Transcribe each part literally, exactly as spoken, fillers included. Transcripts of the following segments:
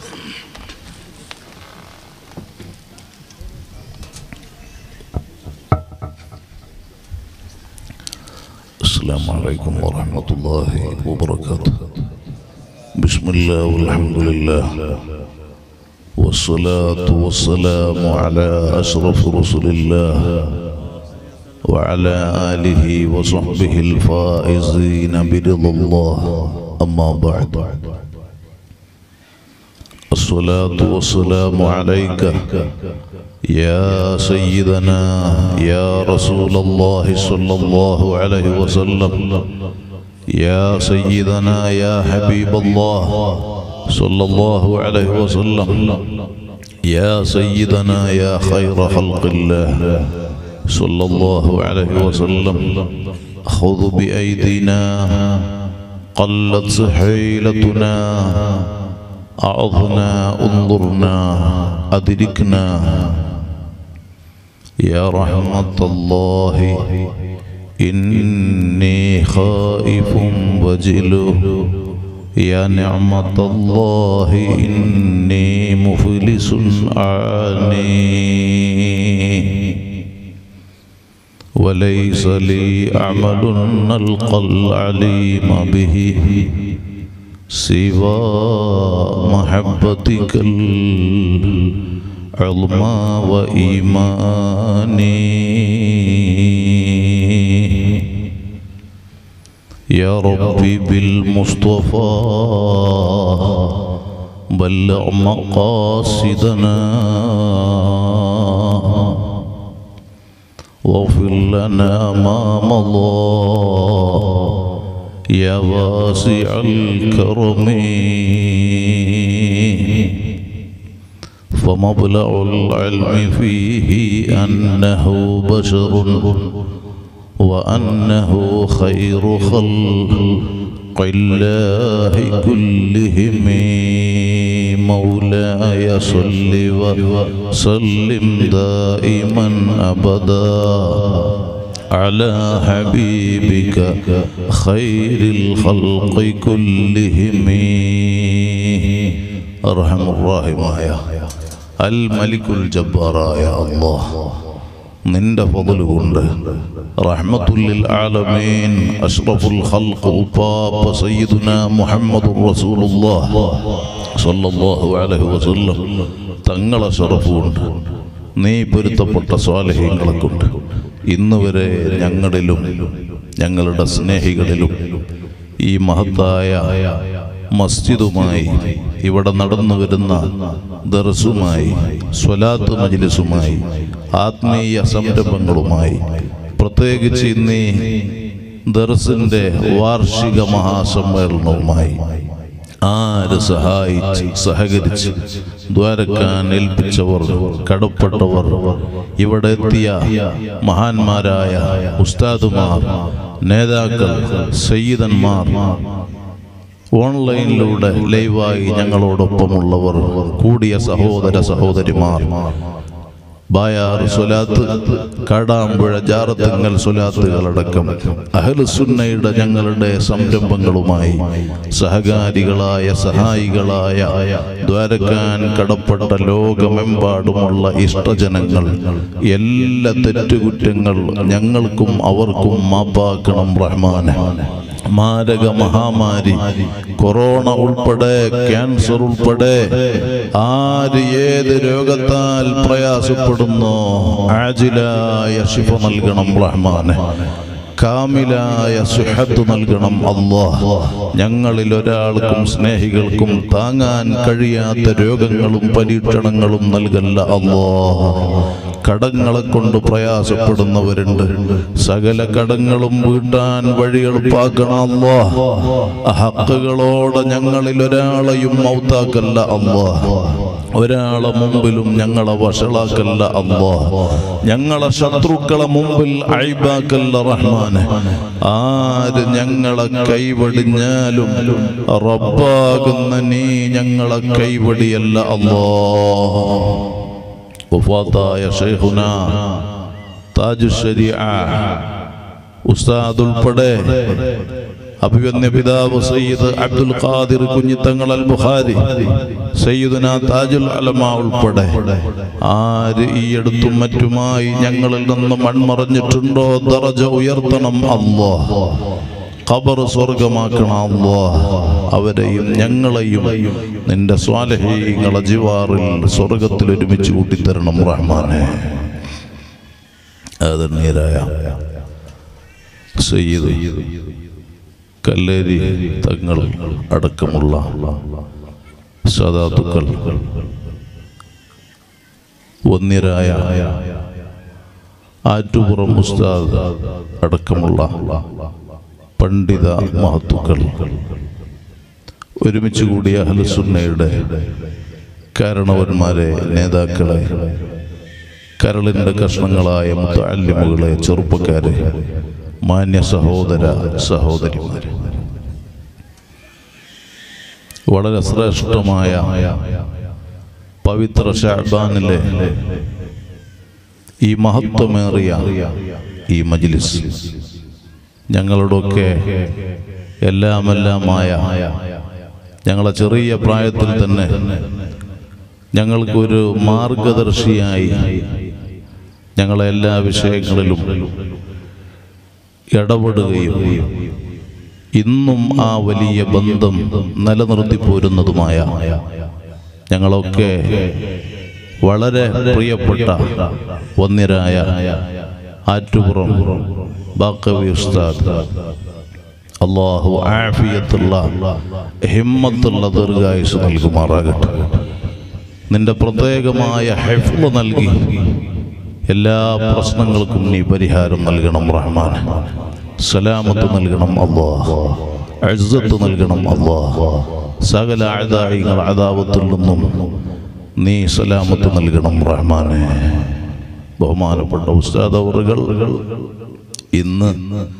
السلام عليكم ورحمة الله وبركاته. بسم الله والحمد لله والصلاة والسلام على أشرف رسل الله وعلى آله وصحبه الفائزين برضا الله. أما بعد، الصلاة والسلام عليك يا سيدنا يا رسول الله صلى الله عليه وسلم، يا سيدنا يا حبيب الله صلى الله عليه وسلم، يا سيدنا يا خير خلق الله صلى الله عليه وسلم. خذ بأيدينا قلت حيلتنا، أعظنا انظرنا أدركنا. يا رحمة الله إني خائف وجل، يا نعمة الله إني مفلس أعاني، وليس لي عمل نلقى العليم به سوى محبتك العظمى وإيماني. يا ربي بالمصطفى بلغ مقاصدنا، واغفر لنا ما مضى يا واسع الكرم. فمبلغ العلم فيه أنه بشر وأنه خير خلق الله كلهم. مولاي صل وسلم دائما أبدا على حبيبك خير الخلق كلهم. أرحم الراحمين الملك الجبار يا الله، നിന്റെ ഫضل കൊണ്ട് റഹ്മത്തുൽ ആലമീൻ അഷ്റഫുൽ ഖൽഖ് ഉപ്പാപ്പ സയ്യിദുനാ മുഹമ്മദുർ റസൂലുള്ളാഹ് സ്വല്ലല്ലാഹു അലൈഹി വസല്ലം തങ്ങളെ ശറഫ് കൊണ്ട് നീ പൊരുത്തപ്പെട്ട സ്വാലിഹീങ്ങളെ കൊണ്ട് ഇന്ന് വരെ ഞങ്ങളിലും ഞങ്ങളുടെ സ്നേഹികളിലും ഈ മഹത്തായ മസ്ജിദുമായി ഇവിടെ നടന്നു വരുന്ന ദർസുമായി സ്വലാത്ത് മജ്ലിസുമായി ആത്മീയ സംരംഭങ്ങളുമായി പ്രത്യേകിച്ച് ഇന്ന് ദർസിന്റെ വാർഷിക മഹാസമ്മേളനവുമായി ആര് സഹായിച്ച് സഹകരിച്ച് ദ്വാരക്കാൻ ഏൽപ്പിച്ചവർ, കടപ്പെട്ടവർ, ഇവിടെ എത്തിയ മഹാന്മാരായ ഉസ്താദുമാർ, നേതാക്കൾ, സയ്യിദന്മാർ, ഓൺലൈനിലൂടെ ലൈവായി ഞങ്ങളോടൊപ്പമുള്ളവർ, കൂടിയ സഹോദര സഹോദരിമാർ, ബായാർ സ്വലാത്ത്, കാടാമ്പുഴ ജാറത്തുങ്ങൽ സ്വലാത്തുകളടക്കം അഹ്ലുസുന്നയുടെ ഞങ്ങളുടെ സംരംഭങ്ങളുമായി സഹകാരികളായ സഹായികളായ ദ്വാരക്കാൻ കടപ്പെട്ട ലോകമെമ്പാടുമുള്ള ഇഷ്ടജനങ്ങൾ, എല്ലാ തെറ്റുകുറ്റങ്ങൾ ഞങ്ങൾക്കും അവർക്കും മാപ്പാക്കണം റഹ്മാനെ. മാരക മഹാമാരി കൊറോണ ഉൾപ്പെടെ ക്യാൻസർ ഉൾപ്പെടെ ആര് ഏത് രോഗത്താൽ പ്രയാസപ്പെടുന്നോ ആജിലായ ശിഫ നൽകണം റഹ്മാനെ. കാമിലായ സുഹത്ത് നൽകണം അല്ലാഹ്. ഞങ്ങളിൽ ഒരാൾക്കും സ്നേഹികൾക്കും താങ്ങാൻ കഴിയാത്ത രോഗങ്ങളും പരീക്ഷണങ്ങളും നൽകല്ല അല്ലാഹ്. കടങ്ങളെ കൊണ്ട് പ്രയാസപ്പെടുന്നവരുണ്ട്, സകല കടങ്ങളും വീട്ടാൻ വഴി എളുപ്പാക്കണം അല്ലാഹ്. ഹഖുകളോടെ ഞങ്ങളിൽ ഒരാളെയും മൗത്താക്കല്ല അല്ലാഹ്. ഒരാളെ മുമ്പിലും ഞങ്ങളെ വഷളാക്കല്ല അല്ലാഹ്. ഞങ്ങളെ ശത്രുക്കളെ മുമ്പിൽ ഐബാക്കല്ല റഹ്മാനെ. ആര് ഞങ്ങളെ കൈവടിഞ്ഞാലും റബ്ബാകുന്ന നീ ഞങ്ങളെ കൈവടിയല്ല അല്ലാഹ്. വഫാത്തായ ശൈഖുനാ താജുശരീഅ ഉസ്താദ് ഉൾപ്പെടെ അഭിവന്യ പിതാവ് സയ്യിദ് അബ്ദുൽ ഖാദിർ കുഞ്ഞിത്തങ്ങൾ അൽ ബുഖാരി, സയ്യിദുനാ താജുൽ അലമ ഉൾപ്പെടെ ആര് ഈ അടുത്തും മറ്റുമായി ഞങ്ങളിൽ നിന്ന് മൺമറഞ്ഞിട്ടുണ്ടോ ദറജ ഉയർത്തണം അല്ലാഹ്, ഖബർ സ്വർഗമാക്കണം അല്ലാഹ്. അവരെയും ഞങ്ങളെയും നിന്റെ സ്വാലിഹീങ്ങളെ ജിവാറിൽ സ്വർഗത്തിൽ ഒരുമിച്ച് കൂട്ടിത്തരണം റഹ്മാനെ. ആദരണീയരായ സയ്യിദ് കല്ലേരി തങ്ങൾ അടക്കമുള്ള സദാത്തുക്കൾ, വന്യരായ ആറ്റുപുറം ഉസ്താദ് അടക്കമുള്ള പണ്ഡിത മഹത്തുക്കൾ, ഒരുമിച്ച് കൂടിയ അഹ്ലുസുന്നയുടെ കാരണവന്മാരെ, നേതാക്കളെ, കരളിൻ്റെ കഷ്ണങ്ങളായ മുത്തഅല്ലിമുകളെ, ചെറുപ്പക്കാരെ, മാന്യ സഹോദര സഹോദരിമാരെ, വളരെ ശ്രേഷ്ഠമായ പവിത്ര ശഅബാനിലെ ഈ മഹത്വമേറിയ ഈ മജ്ലിസ് ഞങ്ങളുടെയൊക്കെ എല്ലാമെല്ലാമായ, ഞങ്ങളെ ചെറിയ പ്രായത്തിൽ തന്നെ ഞങ്ങൾക്കൊരു മാർഗദർശിയായി ഞങ്ങളെ എല്ലാ വിഷയങ്ങളിലും ഇടപെടുകയും ഇന്നും ആ വലിയ ബന്ധം നിലനിർത്തി പോരുന്നതുമായ ഞങ്ങളൊക്കെ വളരെ പ്രിയപ്പെട്ട വന്യരായ ആറ്റുപുറം ബാക്കവി ഉസ്താദ്, അല്ലാഹു ആഫിയത്തുള്ള ഹിമ്മത്തുള്ള ദീർഘായുസ്സ് നൽകുമാറാകട്ടെ. നിന്റെ പ്രത്യേകമായ ഹിഫ്ള് നൽകി എല്ലാ പ്രശ്നങ്ങൾക്കും നീ പരിഹാരം നൽകണം റഹ്മാൻ. സലാമത്ത് നൽകണം അല്ലാഹ്, ഇസ്സത്ത് നൽകണം അല്ലാഹ്. സകല അഅദാഇകൾ അദാവത്തിൽ നിന്നും നീ സലാമത്ത് നൽകണം റഹ്മാനെ. ബഹുമാനപ്പെട്ട ഉസ്താദ് അവറുകൾ ഇന്ന്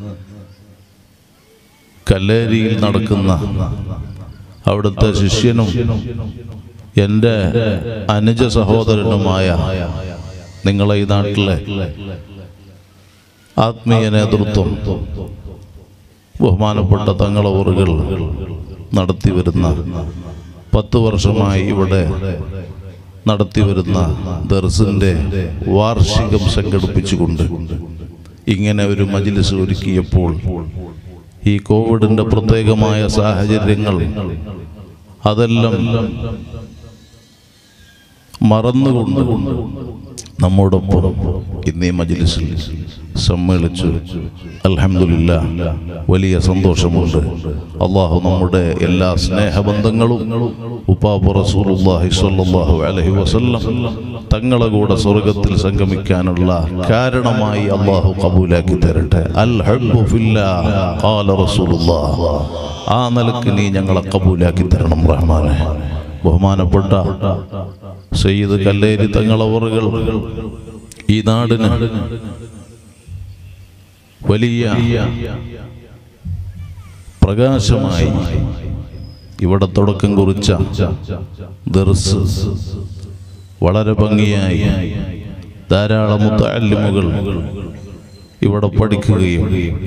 കല്ലേരിയിൽ നടക്കുന്ന അവിടുത്തെ ശിഷ്യനും എൻ്റെ അനുജ സഹോദരനുമായ നിങ്ങളെ ഈ നാട്ടിലെ ആത്മീയ നേതൃത്വം ബഹുമാനപ്പെട്ട തങ്ങളവറുകൾ നടത്തി വരുന്ന പത്ത് വർഷമായി ഇവിടെ നടത്തി വരുന്ന ദർസിൻ്റെ വാർഷികം സംഘടിപ്പിച്ചുകൊണ്ട് ഇങ്ങനെ ഒരു മജ്ലിസ് ഒരുക്കിയപ്പോൾ ഈ കോവിഡിൻ്റെ പ്രത്യേകമായ സാഹചര്യങ്ങൾ അതെല്ലാം മറന്നുകൊണ്ട് നമ്മോടൊപ്പം ഇന്നീ മജ്ലിസിൽ സമ്മേളിച്ചു. അൽഹംദുലില്ലാഹ്, വലിയ സന്തോഷമുണ്ട്. അള്ളാഹു നമ്മുടെ എല്ലാ സ്നേഹബന്ധങ്ങളും ഉപ്പാപ്പ റസൂലുള്ളാഹി സ്വല്ലല്ലാഹു അലൈഹി വസല്ലം തങ്ങളെ കൂടെ സ്വർഗത്തിൽ സംഗമിക്കാനുള്ള കാരണമായി അള്ളാഹു കബൂലാക്കി തരട്ടെ. അൽ ഹബ്ബു ഫില്ലാഹ് ഖാല റസൂലുള്ളാഹ്. ആ നിലക്ക് നീ ഞങ്ങളെ കബൂലാക്കി തരണം റഹ്മാനെ. ബഹുമാനപ്പെട്ട സയ്യിദ് കല്ലേരി തങ്ങളവറുകൾ ഈ നാടിന് വലിയ പ്രകാശമായി ഇവിടെ തുടക്കം കുറിച്ച ദർസ് വളരെ ഭംഗിയായി ധാരാളം മുത്തഅല്ലിമുകൾ ഇവിടെ പഠിക്കുകയും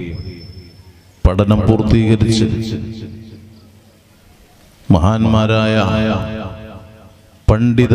പഠനം പൂർത്തീകരിച്ച് മഹാന്മാരായ പണ്ഡിത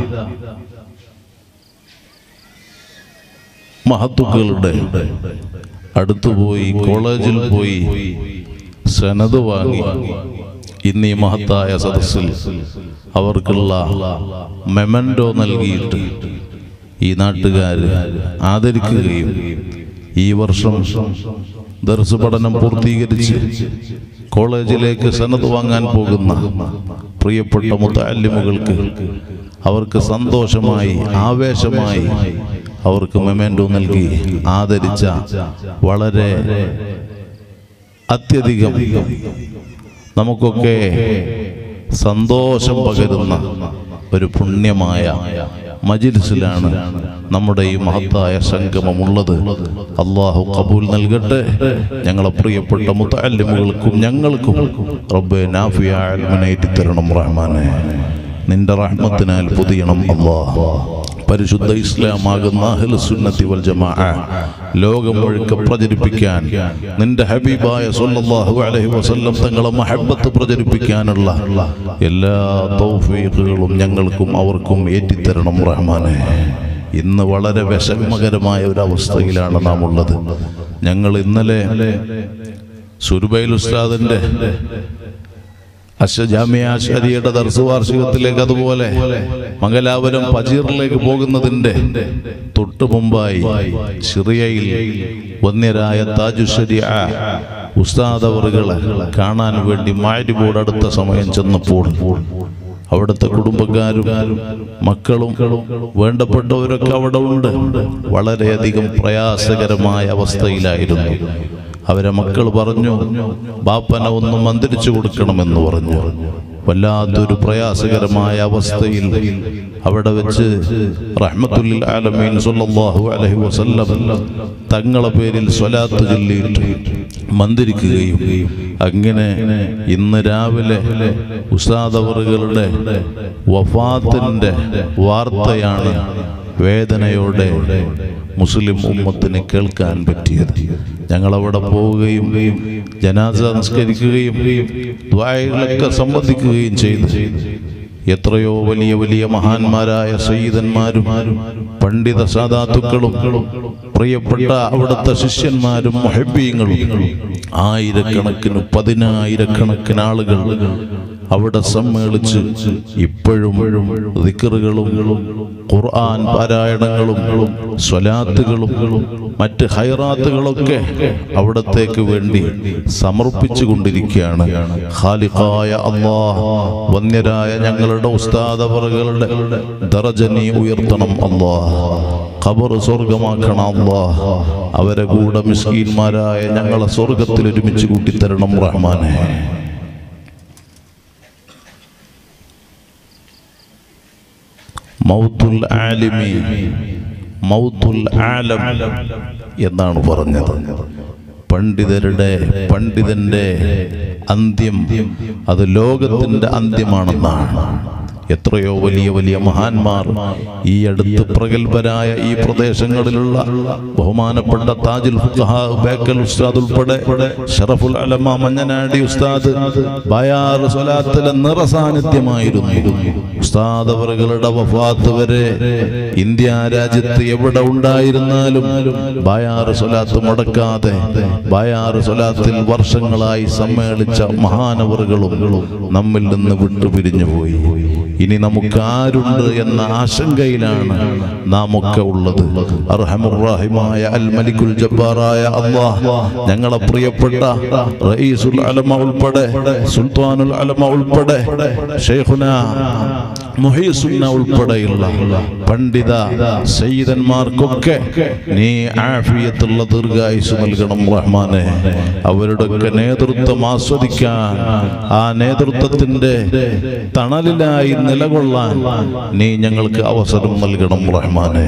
മഹത്തുക്കളുടെ അടുത്തുപോയി കോളേജിൽ പോയി സനത് വാങ്ങി ഇന്നീ മഹത്തായ സദസ്സിൽ അവർക്കുള്ള മെമൻഡോ നൽകിയിട്ട് ഈ നാട്ടുകാർ ആദരിക്കുകയും ഈ വർഷം ദർസ് പഠനം പൂർത്തീകരിച്ച് കോളേജിലേക്ക് സനത് വാങ്ങാൻ പോകുന്ന പ്രിയപ്പെട്ട മുത്തഅല്ലിമുകൾക്ക് അവർക്ക് സന്തോഷമായി ആവേശമായി അവർക്ക് മെമൻഡോ നൽകി ആദരിച്ച വളരെ അത്യധികം നമുക്കൊക്കെ സന്തോഷം പകരുന്ന ഒരു പുണ്യമായ മജ്ലിസിലാണ് നമ്മുടെ ഈ മഹത്തായ സംഗമമുള്ളത്. അല്ലാഹു ഖബൂൽ നൽകട്ടെ. ഞങ്ങളെ പ്രിയപ്പെട്ട മുത്തഅല്ലിമുകൾക്കും ഞങ്ങൾക്കും റബ്ബേ നാഫിയായ ഇൽമിനെ തരണം റഹ്മാനെ. നിന്റെ റഹ്മത്തിനാൽ പൊതിയണം അല്ലാഹ്. പരിശുദ്ധ ഇസ്ലാമാകുന്ന അഹ്ലു സുന്നത്തി വൽ ജമാഅ ലോകം മുഴുക്കെ പ്രചരിപ്പിക്കാൻ, നിന്റെ ഹബീബായ സല്ലല്ലാഹു അലൈഹി വസല്ലം തങ്ങളെ മഹബ്ബത്ത് പ്രചരിപ്പിക്കാനുള്ള എല്ലാ തൗഫീഖുകളും ഞങ്ങൾക്കും അവർക്കും ഏറ്റിത്തരണം റഹ്മാനെ. ഇന്ന് വളരെ വിഷമകരമായ ഒരു അവസ്ഥയിലാണ് നാം ഉള്ളത്. ഞങ്ങൾ ഇന്നലെ സുരുബൈൽ ഉസ്താദിന്റെ ജാമിഅ ശരിയുടെ ദർസ് വാർഷികത്തിലേക്ക്, അതുപോലെ മംഗലാപുരം പജീറിലേക്ക് പോകുന്നതിന്റെ തൊട്ടു മുമ്പായി സിറിയയിൽ വന്യരായ താജു ശരിഅ ഉസ്താദ് അവറുകളെ കാണാൻ വേണ്ടി മഅരിബോട് അടുത്ത സമയം ചെന്നപ്പോൾ അവിടുത്തെ കുടുംബക്കാരും മക്കളും വേണ്ടപ്പെട്ടവരൊക്കെ അവിടെ ഉണ്ട്. വളരെയധികം പ്രയാസകരമായ അവസ്ഥയിലായിരുന്നു. അവരെ മക്കൾ പറഞ്ഞു, ബാപ്പനെ ഒന്ന് മന്ത്രിച്ചു കൊടുക്കണമെന്ന് പറഞ്ഞു. വല്ലാത്തൊരു പ്രയാസകരമായ അവസ്ഥയിൽ അവിടെ വെച്ച് റഹ്മത്തുൽ ആലമീൻ സല്ലല്ലാഹു അലൈഹി വസല്ലം തങ്ങളെ പേരിൽ സ്വലാത്ത് ചൊല്ലിയിട്ട് മന്ത്രിക്കുകയും, അങ്ങനെ ഇന്ന് രാവിലെ ഉസ്താദ് അവറുകളുടെ വഫാത്തിന്റെ വാർത്തയാണ് വേദനയോടെ മുസ്ലിം ഉമ്മത്തിന് കേൾക്കാൻ പറ്റിയത്. ഞങ്ങളവിടെ പോവുകയും ജനാസ നിസ്കരിക്കുകയും ദുആയിലൊക്കെ സംബന്ധിക്കുകയും ചെയ്തു. എത്രയോ വലിയ വലിയ മഹാന്മാരായ സയ്യിദന്മാരും പണ്ഡിത സാദാത്തുക്കളും പ്രിയപ്പെട്ട അവിടുത്തെ ശിഷ്യന്മാരും മുഹബ്ബീങ്ങളും ആയിരക്കണക്കിന് പതിനായിരക്കണക്കിന് ആളുകൾ അവിടെ സമ്മേളിച്ച് ഇപ്പോഴും ദിക്റുകളും ഖുർആൻ പാരായണങ്ങളും സ്വലാത്തുകളും മറ്റ് ഹൈറാത്തുകളൊക്കെ അവിടത്തേക്ക് വേണ്ടി സമർപ്പിച്ചു കൊണ്ടിരിക്കുകയാണ്. ഖാലിഖായ അല്ലാഹ്, വന്യരായ ഞങ്ങളുടെ ഉസ്താദ് അവറുകളുടെ ദറജ നീ ഉയർത്തണം അല്ലാഹ്, ഖബർ സ്വർഗമാക്കണം അല്ലാഹ്, അവരെ കൂടെ മിസ്കീന്മാരായ ഞങ്ങളെ സ്വർഗത്തിൽ ഒരുമിച്ച് കൂട്ടിത്തരണം റഹ്മാനെ. മൗത്തുൽ ആലിമി മൗത്തുൽ ആലം എന്നാണ് പറഞ്ഞത്. പണ്ഡിതരുടെ പണ്ഡിതന്റെ അന്ത്യം അത് ലോകത്തിന്റെ അന്ത്യമാണെന്നാണ്. എത്രയോ വലിയ വലിയ മഹാന്മാർ ഈ അടുത്ത് പ്രഗത്ഭരായ ഈ പ്രദേശങ്ങളിലുള്ള ബഹുമാനപ്പെട്ട താജുൽ ഫുഖഹാ ബേക്കൽ ഉസ്താദ് ഉൾപ്പെടെ ഷറഫുൽ അലമ മഞ്ഞനാടി ഉസ്താദ് ബയാർ സ്വലാത്തിലെ നിറസാന്നിധ്യമായിരുന്നു. ഉസ്താദ് അവറുകളുടെ വഫാത്ത് വരെ ഇന്ത്യ രാജ്യത്ത് എവിടെ ഉണ്ടായിരുന്നാലും ബയാർ സ്വലാത്ത് മുടക്കാതെ ബയാർ സ്വലാത്തിൽ വർഷങ്ങളായി സമ്മേളിച്ച മഹാനവറുകളും നമ്മിൽ നിന്ന് വിട്ടുപിരിഞ്ഞു പോയി. ഇനി നമുക്ക് ആരുണ്ട് എന്ന ആശങ്കയിലാണ് നാം ഒക്കെ ഉള്ളത്. അർഹമുർ റഹീമായ അൽ മലിക്കുൽ ജബ്ബാറായ അല്ലാഹ് ഞങ്ങളെ പ്രിയപ്പെട്ട റഈസുൽ അലമ ഉൾപ്പെടെ സുൽത്താനുൽ അലമ ഉൾപ്പെടെ ശൈഖുനാ മുഹീസുന്ന ഉൾപ്പെടെയുള്ള പണ്ഡിത സയ്യിദന്മാർക്കൊക്കെ നീ ആഫിയത്തുള്ള ദീർഘായുസ് നൽകണം റഹ്മാനെ. അവരുടെയൊക്കെ നേതൃത്വം ആസ്വദിക്കാൻ, ആ നേതൃത്വത്തിന്റെ തണലിലായി നിലകൊള്ളാൻ നീ ഞങ്ങൾക്ക് അവസരം നൽകണം റഹ്മാനെ.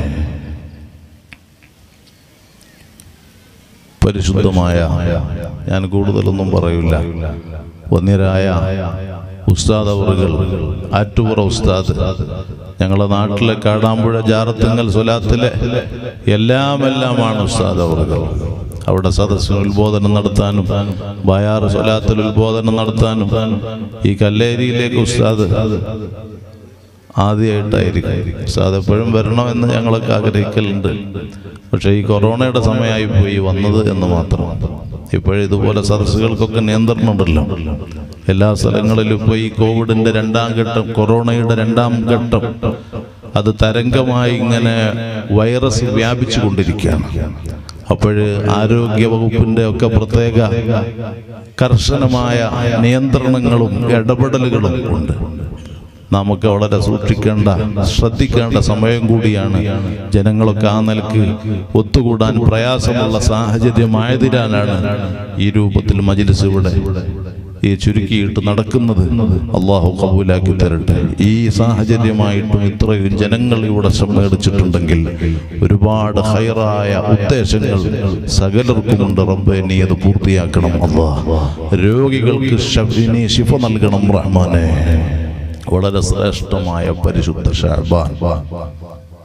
പരിശുദ്ധമായ, ഞാൻ കൂടുതലൊന്നും പറയില്ല, വന്യരായ ഉസ്താദ് അവറുകൾ, ആറ്റുപുറ ഉസ്താദ്, ഞങ്ങളുടെ നാട്ടിലെ കാടാമ്പുഴ ജാറത്തുങ്കൽ സ്വലാത്തിലെ എല്ലാം എല്ലാമാണ് ഉസ്താദ് അവറുകൾ. അവിടെ സദസ്സിന് ഉത്ബോധനം നടത്താനും ബയാർ സ്വലാത്തിൽ ഉത്ബോധനം നടത്താനും ഈ കല്ലേരിയിലേക്ക് ഉസ്താദ് ആദ്യമായിട്ടായിരിക്കും. ഉസ്താദ് എപ്പോഴും വരണമെന്ന് ഞങ്ങളൊക്കെ ആഗ്രഹിക്കലുണ്ട്. പക്ഷേ ഈ കൊറോണയുടെ സമയമായി പോയി വന്നത് എന്ന് മാത്രം. ഇപ്പോഴിതുപോലെ സദസ്സുകൾക്കൊക്കെ നിയന്ത്രണം ഉണ്ടല്ലോ എല്ലാ സ്ഥലങ്ങളിലും. ഇപ്പോൾ ഈ കോവിഡിന്റെ രണ്ടാം ഘട്ടം, കൊറോണയുടെ രണ്ടാം ഘട്ടം, അത് തരംഗമായി ഇങ്ങനെ വൈറസ് വ്യാപിച്ചു കൊണ്ടിരിക്കുകയാണ്. അപ്പോഴ് ആരോഗ്യ വകുപ്പിന്റെ ഒക്കെ പ്രത്യേക കർശനമായ നിയന്ത്രണങ്ങളും ഇടപെടലുകളും ഉണ്ട്. നമുക്ക് വളരെ സൂക്ഷിക്കേണ്ട, ശ്രദ്ധിക്കേണ്ട സമയം കൂടിയാണ്. ജനങ്ങളൊക്കെ ആ നിലക്ക് ഒത്തുകൂടാൻ പ്രയാസമുള്ള സാഹചര്യമായതിനാലാണ് ഈ രൂപത്തിൽ മജ്‌ലിസ് ഇവിടെ ഈ ചുരുക്കിയിട്ട് നടക്കുന്നത്. അള്ളാഹു ഖബൂലാക്കി തരട്ടെ. ഈ സാഹചര്യമായിട്ടും ഇത്രയും ജനങ്ങൾ ഇവിടെ സമ്മേളിച്ചിട്ടുണ്ടെങ്കിൽ ഒരുപാട് ഹൈറായ ഉദ്ദേശങ്ങൾ സകലർക്കുമുണ്ട്. റബ്ബേ, നീ അത് പൂർത്തിയാക്കണം അല്ലാഹ്. രോഗികൾക്ക് നീ ശിഫ നൽകണം റഹ്മാനെ. വളരെ ശ്രേഷ്ഠമായ പരിശുദ്ധ ശഅബാൻ,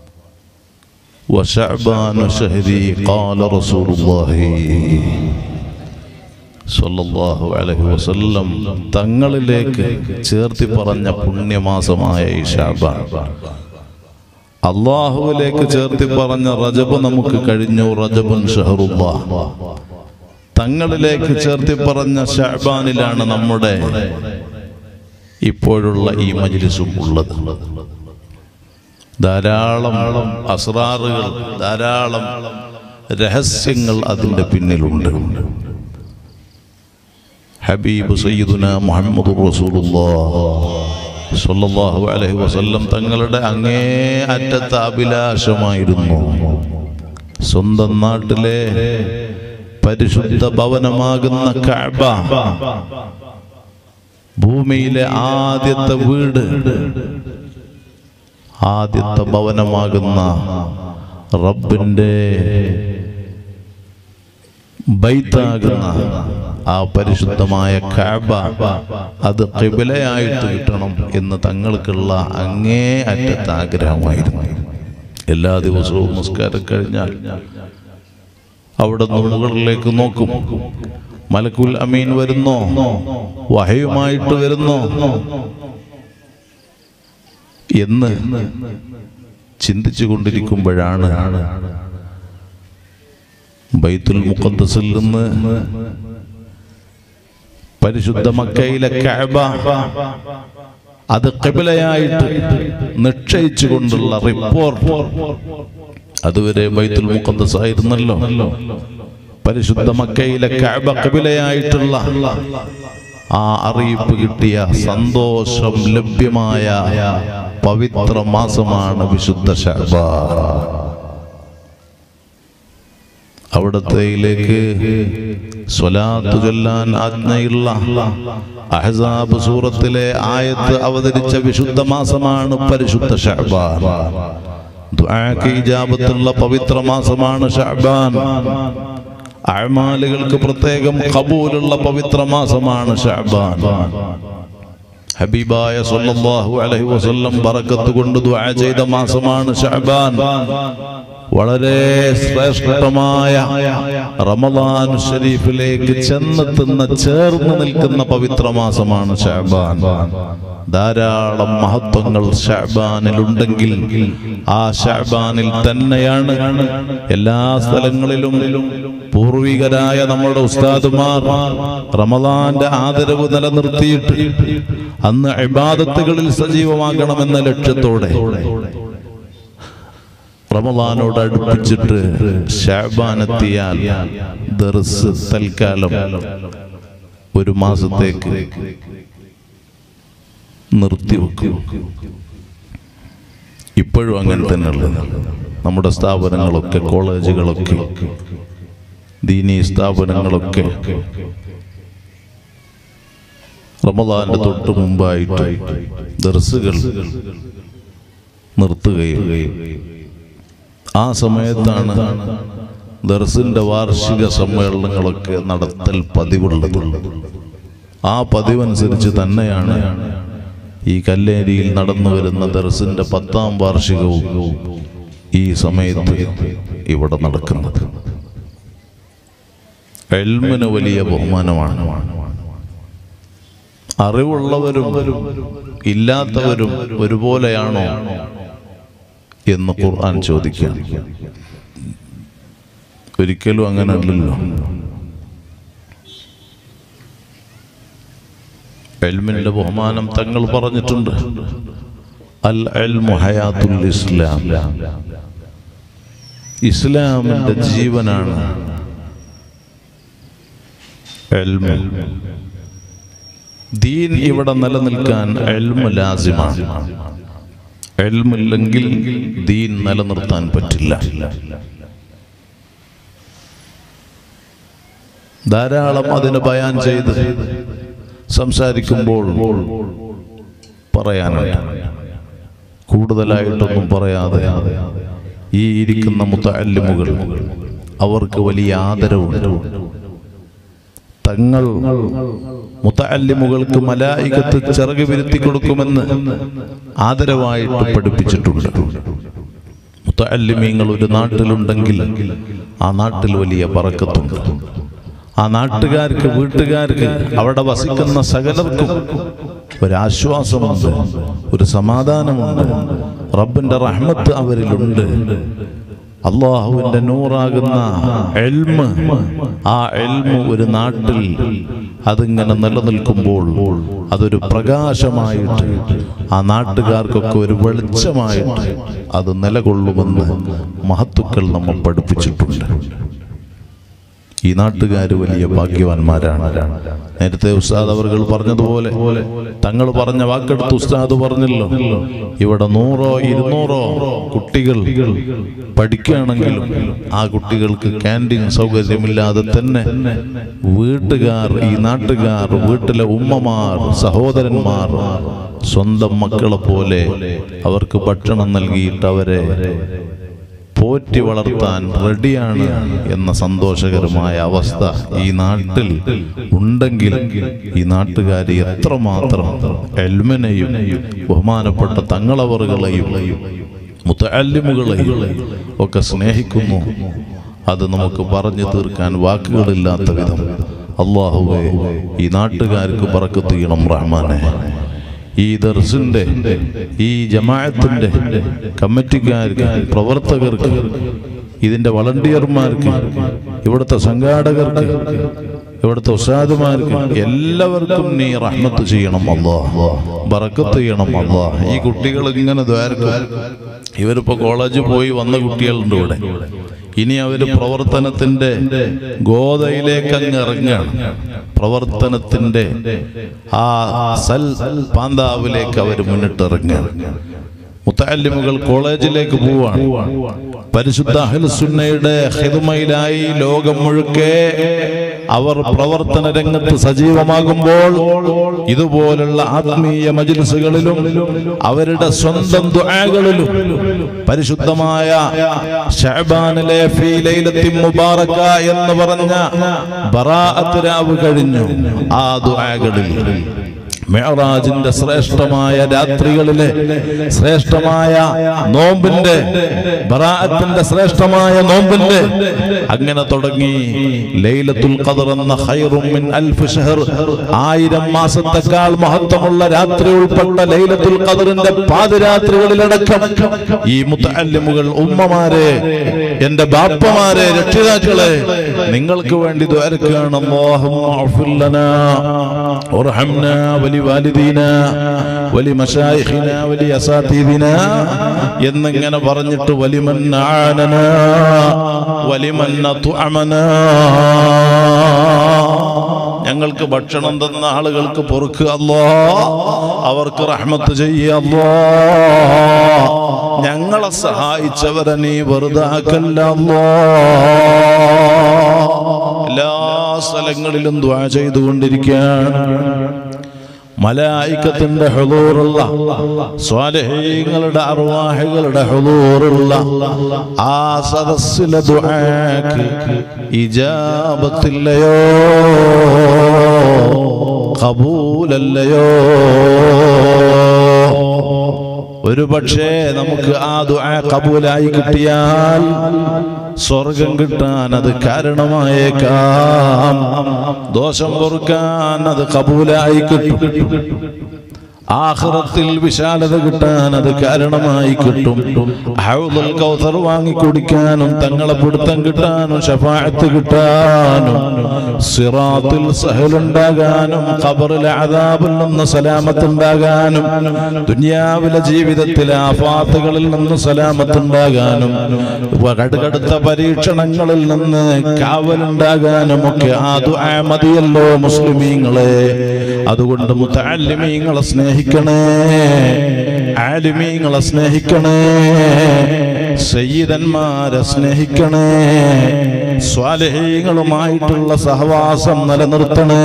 وشعبان شهري قال رسول الله സല്ലല്ലാഹു അലൈഹി വസല്ലം തങ്ങളിലേക്ക് ചേർത്തി പറഞ്ഞ പുണ്യമാസമായ ഈ ശഅബാൻ, അല്ലാഹുവിലേക്ക് ചേർത്തി പറഞ്ഞ റജബ് നമുക്ക് കഴിഞ്ഞു, റജബുൻ ഷഹറുല്ലാഹ്. തങ്ങളിലേക്ക് ചേർത്തി പറഞ്ഞ ശഅബാനിലാണ് നമ്മുടെ ഇപ്പോഴുള്ള ഈ മജ്ലിസും ഉള്ളത്. ധാരാളം അസ്റാറുകൾ, ധാരാളം രഹസ്യങ്ങൾ അതിൻ്റെ പിന്നിലുണ്ട്. ഹബീബ് സയ്യിദുന മുഹമ്മദ് റസൂലുള്ളാഹി സ്വല്ലല്ലാഹു അലൈഹി വസല്ലം തങ്ങളുടെ അങ്ങേ അറ്റത്തെ അഭിലാഷമായിരുന്നു സ്വന്തം നാട്ടിലെ പരിശുദ്ധ ഭവനമാകുന്ന കഅബ, ഭൂമിയിലെ ആദ്യത്തെ വീട്, ആദ്യത്തെ ഭവനമാകുന്ന റബ്ബിന്റെ ബൈത്താകുന്ന ആ പരിശുദ്ധമായ കഅബ അത് ഖിബ്ലയായിട്ട് കിട്ടണം എന്ന് തങ്ങൾക്കുള്ള അങ്ങേ അറ്റത്തെ ആഗ്രഹമായിരുന്നു. എല്ലാ ദിവസവും നിസ്കാരം കഴിഞ്ഞാൽ അവിടെ നിന്ന് മുകളിലേക്ക് നോക്കും, മലക്കുൽ അമീൻ വരുന്നോ, വഹയുമായിട്ട് വരുന്നോ എന്ന് ചിന്തിച്ചു കൊണ്ടിരിക്കുമ്പോഴാണ് ബൈത്തുൽ മുഖദ്ദസിൽ നിന്ന് പരിശുദ്ധ മക്കയിലെ കഅബ അത് ഖിബ്ലയായിട്ട് നിശ്ചയിച്ചു കൊണ്ടുള്ള റിപ്പോർട്ട്. അതുവരെ ബൈത്തുൽ മുഖദ്ദസ് ആയിരുന്നല്ലോ, പരിശുദ്ധ മക്കയിലെ കഅബ ഖിബ്ലയായിട്ടുള്ള ആ അറിയിപ്പ് കിട്ടിയ സന്തോഷം ലഭ്യമായ പവിത്ര മാസമാണ് വിശുദ്ധ ശഅബാൻ. അവിടത്തേയിലേക്ക് സ്വലാത്ത് ചൊല്ലാൻ ആജ്ഞയുള്ള അഹ്സാബ് സൂറത്തിലെ ആയത്ത് അവതരിച്ച വിശുദ്ധ മാസമാണ് പരിശുദ്ധ ശഅബാൻ. ദുആക്ക് ഇജാബത്തുള്ള പവിത്ര മാസമാണ് ശഅബാൻ. അഅമാലുകൾക്ക് പ്രത്യേകം ഖബൂലുള്ള പവിത്ര മാസമാണ് ശഅബാൻ. ഹബീബായ സല്ലല്ലാഹു അലൈഹി വസല്ലം ബറക്കത്ത് കൊണ്ട് ദുആ ചെയ്ത മാസമാണ് ശഅബാൻ. വളരെ ശ്രേഷ്ഠമായ റമളാൻ ശരീഫിലേക്ക് ചെന്നെത്തുന്ന, ചേർന്ന് നിൽക്കുന്ന പവിത്ര മാസമാണ് ശഅബാൻ. ധാരാളം മഹത്വങ്ങൾ ശഅബാനിലുണ്ടെങ്കിൽ ആ ശഅബാനിൽ തന്നെയാണ് എല്ലാ സ്ഥലങ്ങളിലും പൂർവികരായ നമ്മുടെ ഉസ്താദുമാർ റമളാന്റെ ആദരവ് നിലനിർത്തിയിട്ട് അന്ന് ഇബാദത്തുകളിൽ സജീവമാകണമെന്ന ലക്ഷ്യത്തോടെ റമളാനോട് അടുപ്പിച്ചിട്ട് ശഅബാൻ എത്തിയാൽ ദർസ് തൽക്കാലം ഒരു മാസത്തേക്ക് നിർത്തിവെക്കും. ഇപ്പോഴും അങ്ങനെ തന്നെയുള്ളത്. നമ്മുടെ സ്ഥാപനങ്ങളൊക്കെ, കോളേജുകളൊക്കെ, ദീനീ സ്ഥാപനങ്ങളൊക്കെ റമളാന്റെ തൊട്ട് മുമ്പായിട്ട് ദർസുകൾ നിർത്തുകയും ആ സമയത്താണ് ദർസിന്റെ വാർഷിക സമ്മേളനങ്ങളൊക്കെ നടത്തൽ പതിവുള്ളത്. ആ പതിവനുസരിച്ച് തന്നെയാണ് ഈ കല്ലേരിയിൽ നടന്നു വരുന്ന ദർസിന്റെ പത്താം വാർഷികവും ഈ സമയത്ത് ഇവിടെ നടക്കുന്നത്. ഇൽമിന് വലിയ ബഹുമാനമാണ്. അറിവുള്ളവരും ഇല്ലാത്തവരും ഒരുപോലെയാണോ എന്ന് ഖുർആൻ ചോദിക്കാം. ഒരിക്കലും അങ്ങനെ അല്ലല്ലോ. ഇൽമിന്റെ ബഹുമാനം തങ്ങൾ പറഞ്ഞിട്ടുണ്ട്. അൽ ഇൽമു ഹയാത്തുൽ ഇസ്ലാം, ഇസ്ലാമിന്റെ ജീവനാണ് ഇൽമ്. ദീൻ ഇവിടെ നിലനിൽക്കാൻ ഇൽമ് ലാസിമാണ്. ഇൽമില്ലെങ്കിൽ ദീൻ നിലനിർത്താൻ പറ്റില്ല. ധാരാളം അതിന് ബയാൻ ചെയ്ത് സംസാരിക്കുമ്പോൾ പറയാനുണ്ട്. കൂടുതലായിട്ടൊന്നും പറയാതെ ഈ ഇരിക്കുന്ന മുതഅല്ലിമുകൾ അവർക്ക് വലിയ ആദരവുണ്ട്. തങ്ങൾ മുതഅല്ലിമുകൾക്ക് മലായികത്ത് ചിറക് വിരുത്തി കൊടുക്കുമെന്ന് ആദരവായിട്ട് പഠിപ്പിച്ചിട്ടുണ്ട്. മുത്തഅല്ലിമീങ്ങൾ ഒരു നാട്ടിലുണ്ടെങ്കിൽ ആ നാട്ടിൽ വലിയ ബറക്കത്തുണ്ട്. ആ നാട്ടുകാർക്ക്, വീട്ടുകാർക്ക്, അവിടെ വസിക്കുന്ന സകലർക്കും ഒരാശ്വാസമുണ്ട്, ഒരു സമാധാനമുണ്ട്. റബ്ബിന്റെ റഹ്മത്ത് അവരിലുണ്ട്. അല്ലാഹുവിന്റെ നൂറാകുന്ന ഇൽമ്, ആ ഇൽമ് ഒരു നാട്ടിൽ അതിങ്ങനെ നിലനിൽക്കുമ്പോൾ അതൊരു പ്രകാശമായിട്ട്, ആ നാട്ടുകാർക്കൊക്കെ ഒരു വെളിച്ചമായിട്ട് അത് നിലകൊള്ളുമെന്ന് മഹത്തുക്കൾ നമ്മൾ പഠിപ്പിച്ചിട്ടുണ്ട്. ഈ നാട്ടുകാർ വലിയ ഭാഗ്യവാന്മാരാണ്. നേരത്തെ ഉസ്താദ് അവർകൾ പറഞ്ഞതുപോലെ, തങ്ങൾ പറഞ്ഞ വാക്കെടുത്ത് ഉസ്താദ് പറഞ്ഞല്ലോ, ഇവിടെ നൂറോ ഇരുന്നൂറോ കുട്ടികൾ പഠിക്കുകയാണെങ്കിലും ആ കുട്ടികൾക്ക് ക്യാൻറ്റീൻ സൗകര്യമില്ലാതെ തന്നെ വീട്ടുകാർ, ഈ നാട്ടുകാർ, വീട്ടിലെ ഉമ്മമാർ, സഹോദരന്മാർ സ്വന്തം മക്കളെ പോലെ അവർക്ക് ഭക്ഷണം നൽകിയിട്ട് അവരെ പോറ്റി വളർത്താൻ റെഡിയാണ് എന്ന സന്തോഷകരമായ അവസ്ഥ ഈ നാട്ടിൽ ഉണ്ടെങ്കിൽ ഈ നാട്ടുകാർ എത്രമാത്രം ഇൽമിനെയും ബഹുമാനപ്പെട്ട തങ്ങളവറുകളെയും മുത്തഅല്ലിമുകളെയും ഒക്കെ സ്നേഹിക്കുന്നു. അത് നമുക്ക് പറഞ്ഞു തീർക്കാൻ വാക്കുകളില്ലാത്ത വിധം. അല്ലാഹുവേ, ഈ നാട്ടുകാർക്ക് ബറക്കത്ത് ചെയ്യണം റഹ്മാനെ. ഈ ദർസിന്റെ, ഈ ജമാഅത്തിന്റെ കമ്മിറ്റിക്കാർക്ക്, പ്രവർത്തകർക്ക്, ഇതിന്റെ വളണ്ടിയർമാർക്ക്, ഇവിടുത്തെ സംഘാടകർക്ക്, ഇവിടുത്തെ ഉസ്താദുമാർക്ക് എല്ലാവർക്കും നീ റഹ്മത്ത് ചെയ്യണം അല്ലാഹ്, ബറക്കത്ത് ചെയ്യണം അല്ലാഹ്. ഈ കുട്ടികൾ ഇങ്ങനെ ദ്വാരക്കും. ഇവരിപ്പോ കോളേജിൽ പോയി വന്ന കുട്ടികളുണ്ട് ഇവിടെ. ഇനി അവര് പ്രവർത്തനത്തിന്റെ ഗോതയിലേക്ക് അങ്ങ് ഇറങ്ങുകയാണ്. പ്രവർത്തനത്തിന്റെ ആ സൽ പാന്താവിലേക്ക് അവർ മുന്നിട്ടിറങ്ങുകയാണ്. മുത്തഅല്ലിമുകൾ കോളേജിലേക്ക് പോവാണ്. പരിശുദ്ധ അഹ്ലുസ് സുന്നയുടെ ഖിദ്മയിലായി ലോകം മുഴുക്കെ അവർ പ്രവർത്തന രംഗത്ത് സജീവമാകുമ്പോൾ ഇതുപോലുള്ള ആത്മീയ മജ്ലിസുകളിലും അവരുടെ സ്വന്തം ദുആകളിലും പരിശുദ്ധമായ ശഅബാനിലെ ഫീ ലൈലത്തിൻ മുബാറക എന്ന് പറഞ്ഞ ബറാഅത്ത് രാവ് കഴിഞ്ഞു. ആ ദുആകളിൽ മിഅ്റാജിന്റെ ശ്രേഷ്ഠമായ രാത്രികളിലെ ശ്രേഷ്ഠമായ നോമ്പിന്റെ, ബറാഅത്തിന്റെ ശ്രേഷ്ഠമായ നോമ്പിന്റെ, അങ്ങനെ തുടങ്ങി ലൈലത്തുൽ ഖദർ എന്ന ഖൈറും മിൻ അൽഫ് ഷഹർ, ആയിരം മാസത്തേക്കാൾ മഹത്വമുള്ള രാത്രി ഉൾപ്പെട്ട ലൈലത്തുൽ ഖദറിന്റെ പാതിരാത്രികളിലടക്കം ഈ മുത്തഅല്ലിമുകൾ, ഉമ്മമാരെ, എന്റെ ബാപ്പമാരെ, രക്ഷിതാക്കളെ, നിങ്ങൾക്ക് വേണ്ടി ദുആർക്കുകയാണ്. അല്ലാഹുമ്മ അഗ്ഫിർ ലനാ വർഹംനാ വലിവാലിദീന വലിമശായിഖിന വലിഅസാതീദിന എന്നിങ്ങനെ പറഞ്ഞിട്ട് വലിമൻ ആനനാ വലിമൻ തുഅമനാ, ഞങ്ങൾക്ക് ഭക്ഷണം തന്ന ആളുകൾക്ക് പൊറുക്കുക അല്ലാഹ്, അവർക്ക് റഹ്മത്ത് ചെയ്യുക അല്ലാഹ്, ഞങ്ങളെ സഹായിച്ചവരെ നീ വെറുതെ ആക്കല്ല അല്ലാഹ്. എല്ലാ സ്ഥലങ്ങളിലും ദുആ ചെയ്തുകൊണ്ടിരിക്കുകയാണ്. മലായികത്തിന്റെ ഹുദൂറുള്ള, സ്വാലിഹീങ്ങളുടെ അർവാഹുകളുടെ ഹുദൂറുള്ള ആ സദസ്സിലെ ദുആക്ക് ഇജാബത്തില്ലയോ, ഖബൂലല്ലയോ? ഒരു പക്ഷേ നമുക്ക് ആ ദുആ ഖബൂലായി കിട്ടിയാൽ സ്വർഗം കിട്ടാൻ അത് കാരണമായേക്കാം, ദോഷം പൊറുക്കാൻ അത് ഖബൂലായി കിട്ടും, ആഖിറത്തിൽ വിശാലത കിട്ടാൻ അത് കാരണമായി കിട്ടും. ഹൗദുൽ കൗസർ വാങ്ങി കുടിക്കാനും, തങ്ങളെ പിടുത്തം കിട്ടാനും, ശഫാഅത്ത് കിട്ടാനും, സിറാത്തുൽ സഹലുണ്ടാകാനും, ഖബറിലെ അദാബിൽ നിന്ന് സലാമത്ത് ഉണ്ടാകാനും, ദുനിയാവിലെ ജീവിതത്തിലെ ആഫാത്തുകളിൽ നിന്ന് സലാമത്ത് ഉണ്ടാകാനും, കടുകടുത്ത പരീക്ഷണങ്ങളിൽ നിന്ന് കാവലുണ്ടാകാനും ഒക്കെ ആ ദുആ മതിയല്ലോ മുസ്ലിമീങ്ങളെ. അതുകൊണ്ട് മുത്തഅല്ലിമീങ്ങളെ സ്നേഹിക്കണേ, ആലിമീങ്ങളെ സ്നേഹിക്കണേ, സയ്യിദന്മാരെ സ്നേഹിക്കണേ, സ്വാലിഹീങ്ങളുമായിട്ടുള്ള സഹവാസം നിലനിർത്തണേ.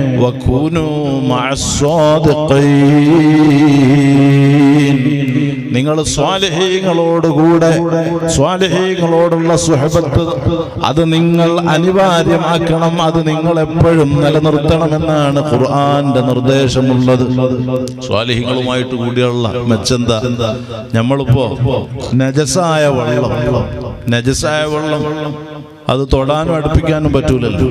വകൂനൂ മഅസ്സാദിഖീൻ, നിങ്ങൾ സ്വാലിഹീങ്ങളോടുകൂടെ സ്വാലിഹീങ്ങളോടുള്ള സുഹബത്ത് അത് നിങ്ങൾ അനിവാര്യമാക്കണം, അത് നിങ്ങൾ എപ്പോഴും നിലനിർത്തണമെന്നാണ് ഖുർആന്റെ നിർദ്ദേശമുള്ളത്. സ്വാലിഹീങ്ങളുമായിട്ട് കൂടിയുള്ള മെച്ചെന്താ? നമ്മളിപ്പോ നജസായ വെള്ളം നജസായ വെള്ളം അത് തൊടാനും അടുപ്പിക്കാനും പറ്റൂലല്ലോ,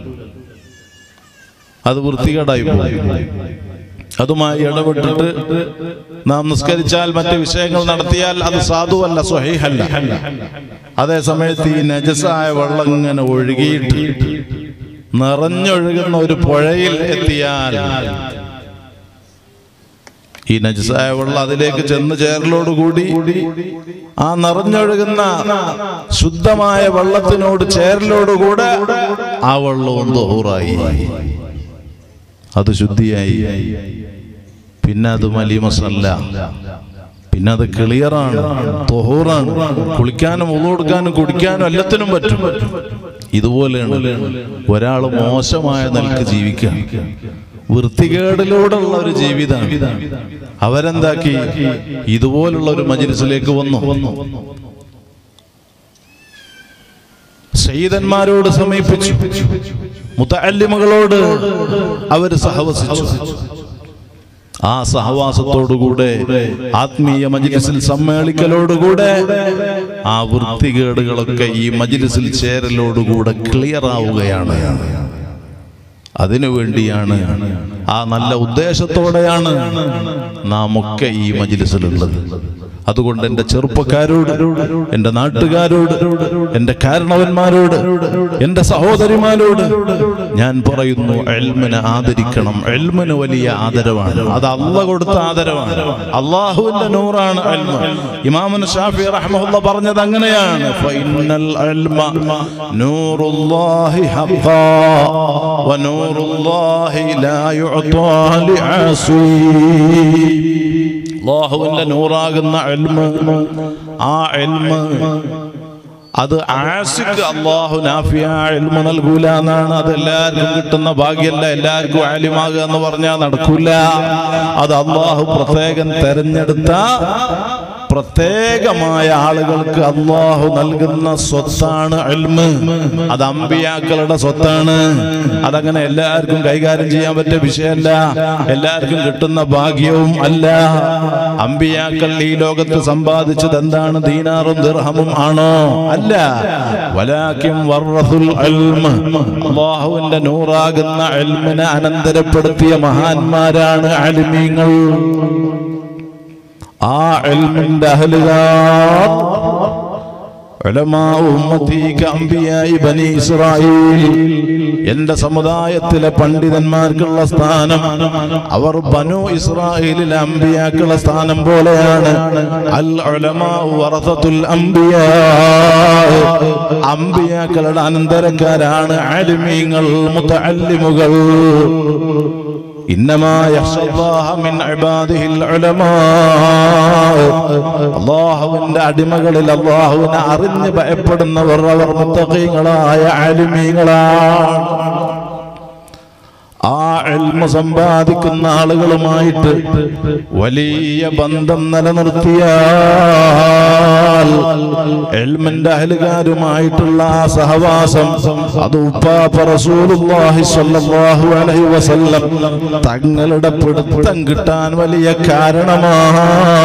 അത് വൃത്തികേടായി പോകും. അതുമായി ഇടപെട്ടിട്ട് നാം നിസ്കരിച്ചാൽ മറ്റ് വിഷയങ്ങൾ നടത്തിയാൽ അത് സാധുവല്ല, സ്വഹീഹല്ല. അതേ സമയത്ത് ഈ നജസായ വെള്ളം ഇങ്ങനെ ഒഴുകിയിട്ട് നിറഞ്ഞൊഴുകുന്ന ഒരു പുഴയിൽ എത്തിയാൽ ഈ നജസായ വെള്ളം അതിലേക്ക് ചെന്ന് ചേരലോടുകൂടി ആ നിറഞ്ഞൊഴുകുന്ന ശുദ്ധമായ വെള്ളത്തിനോട് ചേരലോടുകൂടെ ആ വെള്ളവും തൊഹൂറായി, അത് ശുദ്ധിയായി. പിന്നെ അത് മലീമസല്ല, പിന്നെ അത് ക്ലിയറാണ്, തൊഹൂറാണ്. കുളിക്കാനും ഉളു കൊടുക്കാനും കുടിക്കാനും എല്ലാത്തിനും പറ്റും. ഇതുപോലെയാണ് ഒരാൾ മോശമായ നിലക്ക് ജീവിക്കുക, വൃത്തികേടിലൂടെയുള്ള ഒരു ജീവിതമാണ്. അവരെന്താക്കി? ഇതുപോലുള്ള ഒരു മജ്‌ലിസിലേക്ക് വന്നു, സയ്യിദന്മാരോട് സമീപിച്ചു, മുതഅല്ലിമുകളോട് അവർ സഹവസിച്ചു. ആ സഹവാസത്തോടുകൂടെ ആത്മീയ മജ്‌ലിസിൽ സമ്മേളിക്കലോടുകൂടെ ആ വൃത്തികേടുകളൊക്കെ ഈ മജ്‌ലിസിൽ ചേരലോടുകൂടെ ക്ലിയർ ആവുകയാണ്. അതിനുവേണ്ടിയാണ്, ആ നല്ല ഉദ്ദേശത്തോടെയാണ് നാം ഒക്കെ ഈ മജ്‌ലിസിലുള്ളത്. അതുകൊണ്ട് എൻ്റെ ചെറുപ്പക്കാരോട്, എൻ്റെ നാട്ടുകാരോട്, എൻ്റെ കാരണവന്മാരോട്, എൻ്റെ സഹോദരിമാരോട് ഞാൻ പറയുന്നു, ഇൽമിനെ ആദരിക്കണം. ഇൽമിന് വലിയ ആദരവാണ്, അത് അല്ലാഹു കൊടുത്ത ആദരവാണ്, അല്ലാഹുവിന്റെ നൂറാണ് ഇൽമ്. ഇമാമുന ശാഫിഈ റഹ്മഹുല്ലാഹ് പറഞ്ഞത് അങ്ങനെയാണ്, ഫഇന്നൽ ഇൽമ നൂറുല്ലാഹി ഹഖാ വനൂറുല്ലാഹി ലാ യുഅതാ ലിആസി. അല്ലാഹുവിന്റെ നൂറാകുന്ന ഇൽമ്, ആ ഇൽമ് അത് ആസിക്ക് അല്ലാഹു നാഫിയായ ഇൽമു നൽകൂല എന്നാണ്. അത് എല്ലാവർക്കും കിട്ടുന്ന ഭാഗ്യമല്ല, എല്ലാവർക്കും ആലിമാകുക എന്ന് പറഞ്ഞാൽ നടക്കൂല. അത് അല്ലാഹു പ്രത്യേകം തെരഞ്ഞെടുത്ത പ്രത്യേകമായ ആളുകൾക്ക് അല്ലാഹു നൽകുന്ന സ്വത്താണ് ഇൽമ്. അത് അമ്പിയാക്കളുടെ സ്വത്താണ്. അതങ്ങനെ എല്ലാവർക്കും കൈകാര്യം ചെയ്യാൻ പറ്റിയ വിഷയമല്ല, എല്ലാവർക്കും കിട്ടുന്ന ഭാഗ്യവും അല്ല. അമ്പിയാക്കൾ ഈ ലോകത്ത് സമ്പാദിച്ചത് എന്താണ്? ദീനാറും ദിർഹമും ആണോ? അല്ല. വലാകിൻ വറസുൽ ഇൽമ്, അല്ലാഹുവിന്റെ നൂറാകുന്ന ഇൽമിനെ അനന്തരപ്പെടുത്തിയ മഹാന്മാരാണ് ആലിമീങ്ങൾ. ആ ഇൽമിന്റെ അഹ്ലുകാർ ഉലമാ ഉമ്മത്തി കഅംബിയാഇ ബനി ഇസ്രായീൽ, എന്റെ സമുദായത്തിലെ പണ്ഡിതന്മാർക്കുള്ള സ്ഥാനം അവർ ബനു ഇസ്രായേലിലെ അമ്പിയാക്കളുടെ സ്ഥാനം പോലെയാണ്. അൽ ഉലമാ വറസത്തുൽ അംബിയാ, അമ്പിയാക്കളുടെ അനന്തരക്കാരാണ് ആലിമീങ്ങൾ, മുതഅല്ലിമുകൾ. ഇന്നമാ യഖ്ശല്ലാഹ മിൻ ഇബാദിഹിൽ ഉലമാ, അല്ലാഹുവിന്റെ അടിമകളിൽ അല്ലാഹുവിനെ അറിഞ്ഞ് ഭയപ്പെടുന്നവർ അവർ മുത്തഖീങ്ങളായ ആലിമീങ്ങളാണ്. ആ ഇൽമു സമ്പാദിക്കുന്ന ആളുകളുമായിട്ട് വലിയ ബന്ധം നിലനിർത്തിയാൽ, ഇൽമിന്റെ അഹ്ലുകാരുമായിട്ടുള്ള ആ സഹവാസം, അത് ഉപ്പാപ്പ റസൂലുള്ളാഹി സ്വല്ലല്ലാഹു അലൈഹി വസല്ലം തങ്ങളുടെ പിടുത്തം കിട്ടാൻ വലിയ കാരണമാണ്.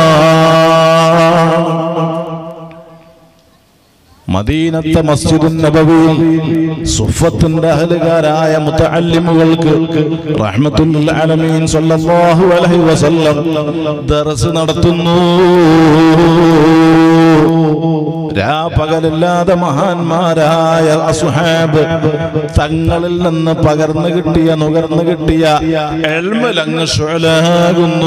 മദീനത്തെ മസ്ജിദുൻ നബവിയിൽ സുഫത്തിന്റെ അഹ്ലുകാരായ മുതഅല്ലിമുകൾക്ക് റഹ്മത്തുൽ ആലമീൻ സ്വല്ലല്ലാഹു അലൈഹി വസല്ലം ദർസ് നടത്തുന്നു. രാപകലില്ലാതെ മഹാന്മാരായ അസ്ഹാബ് തങ്ങളിൽ നിന്ന് പകർന്നു കിട്ടിയ നുകർന്നു കിട്ടിയ ഇൽമിലങ്ങ് ശുഅലാകുന്നു.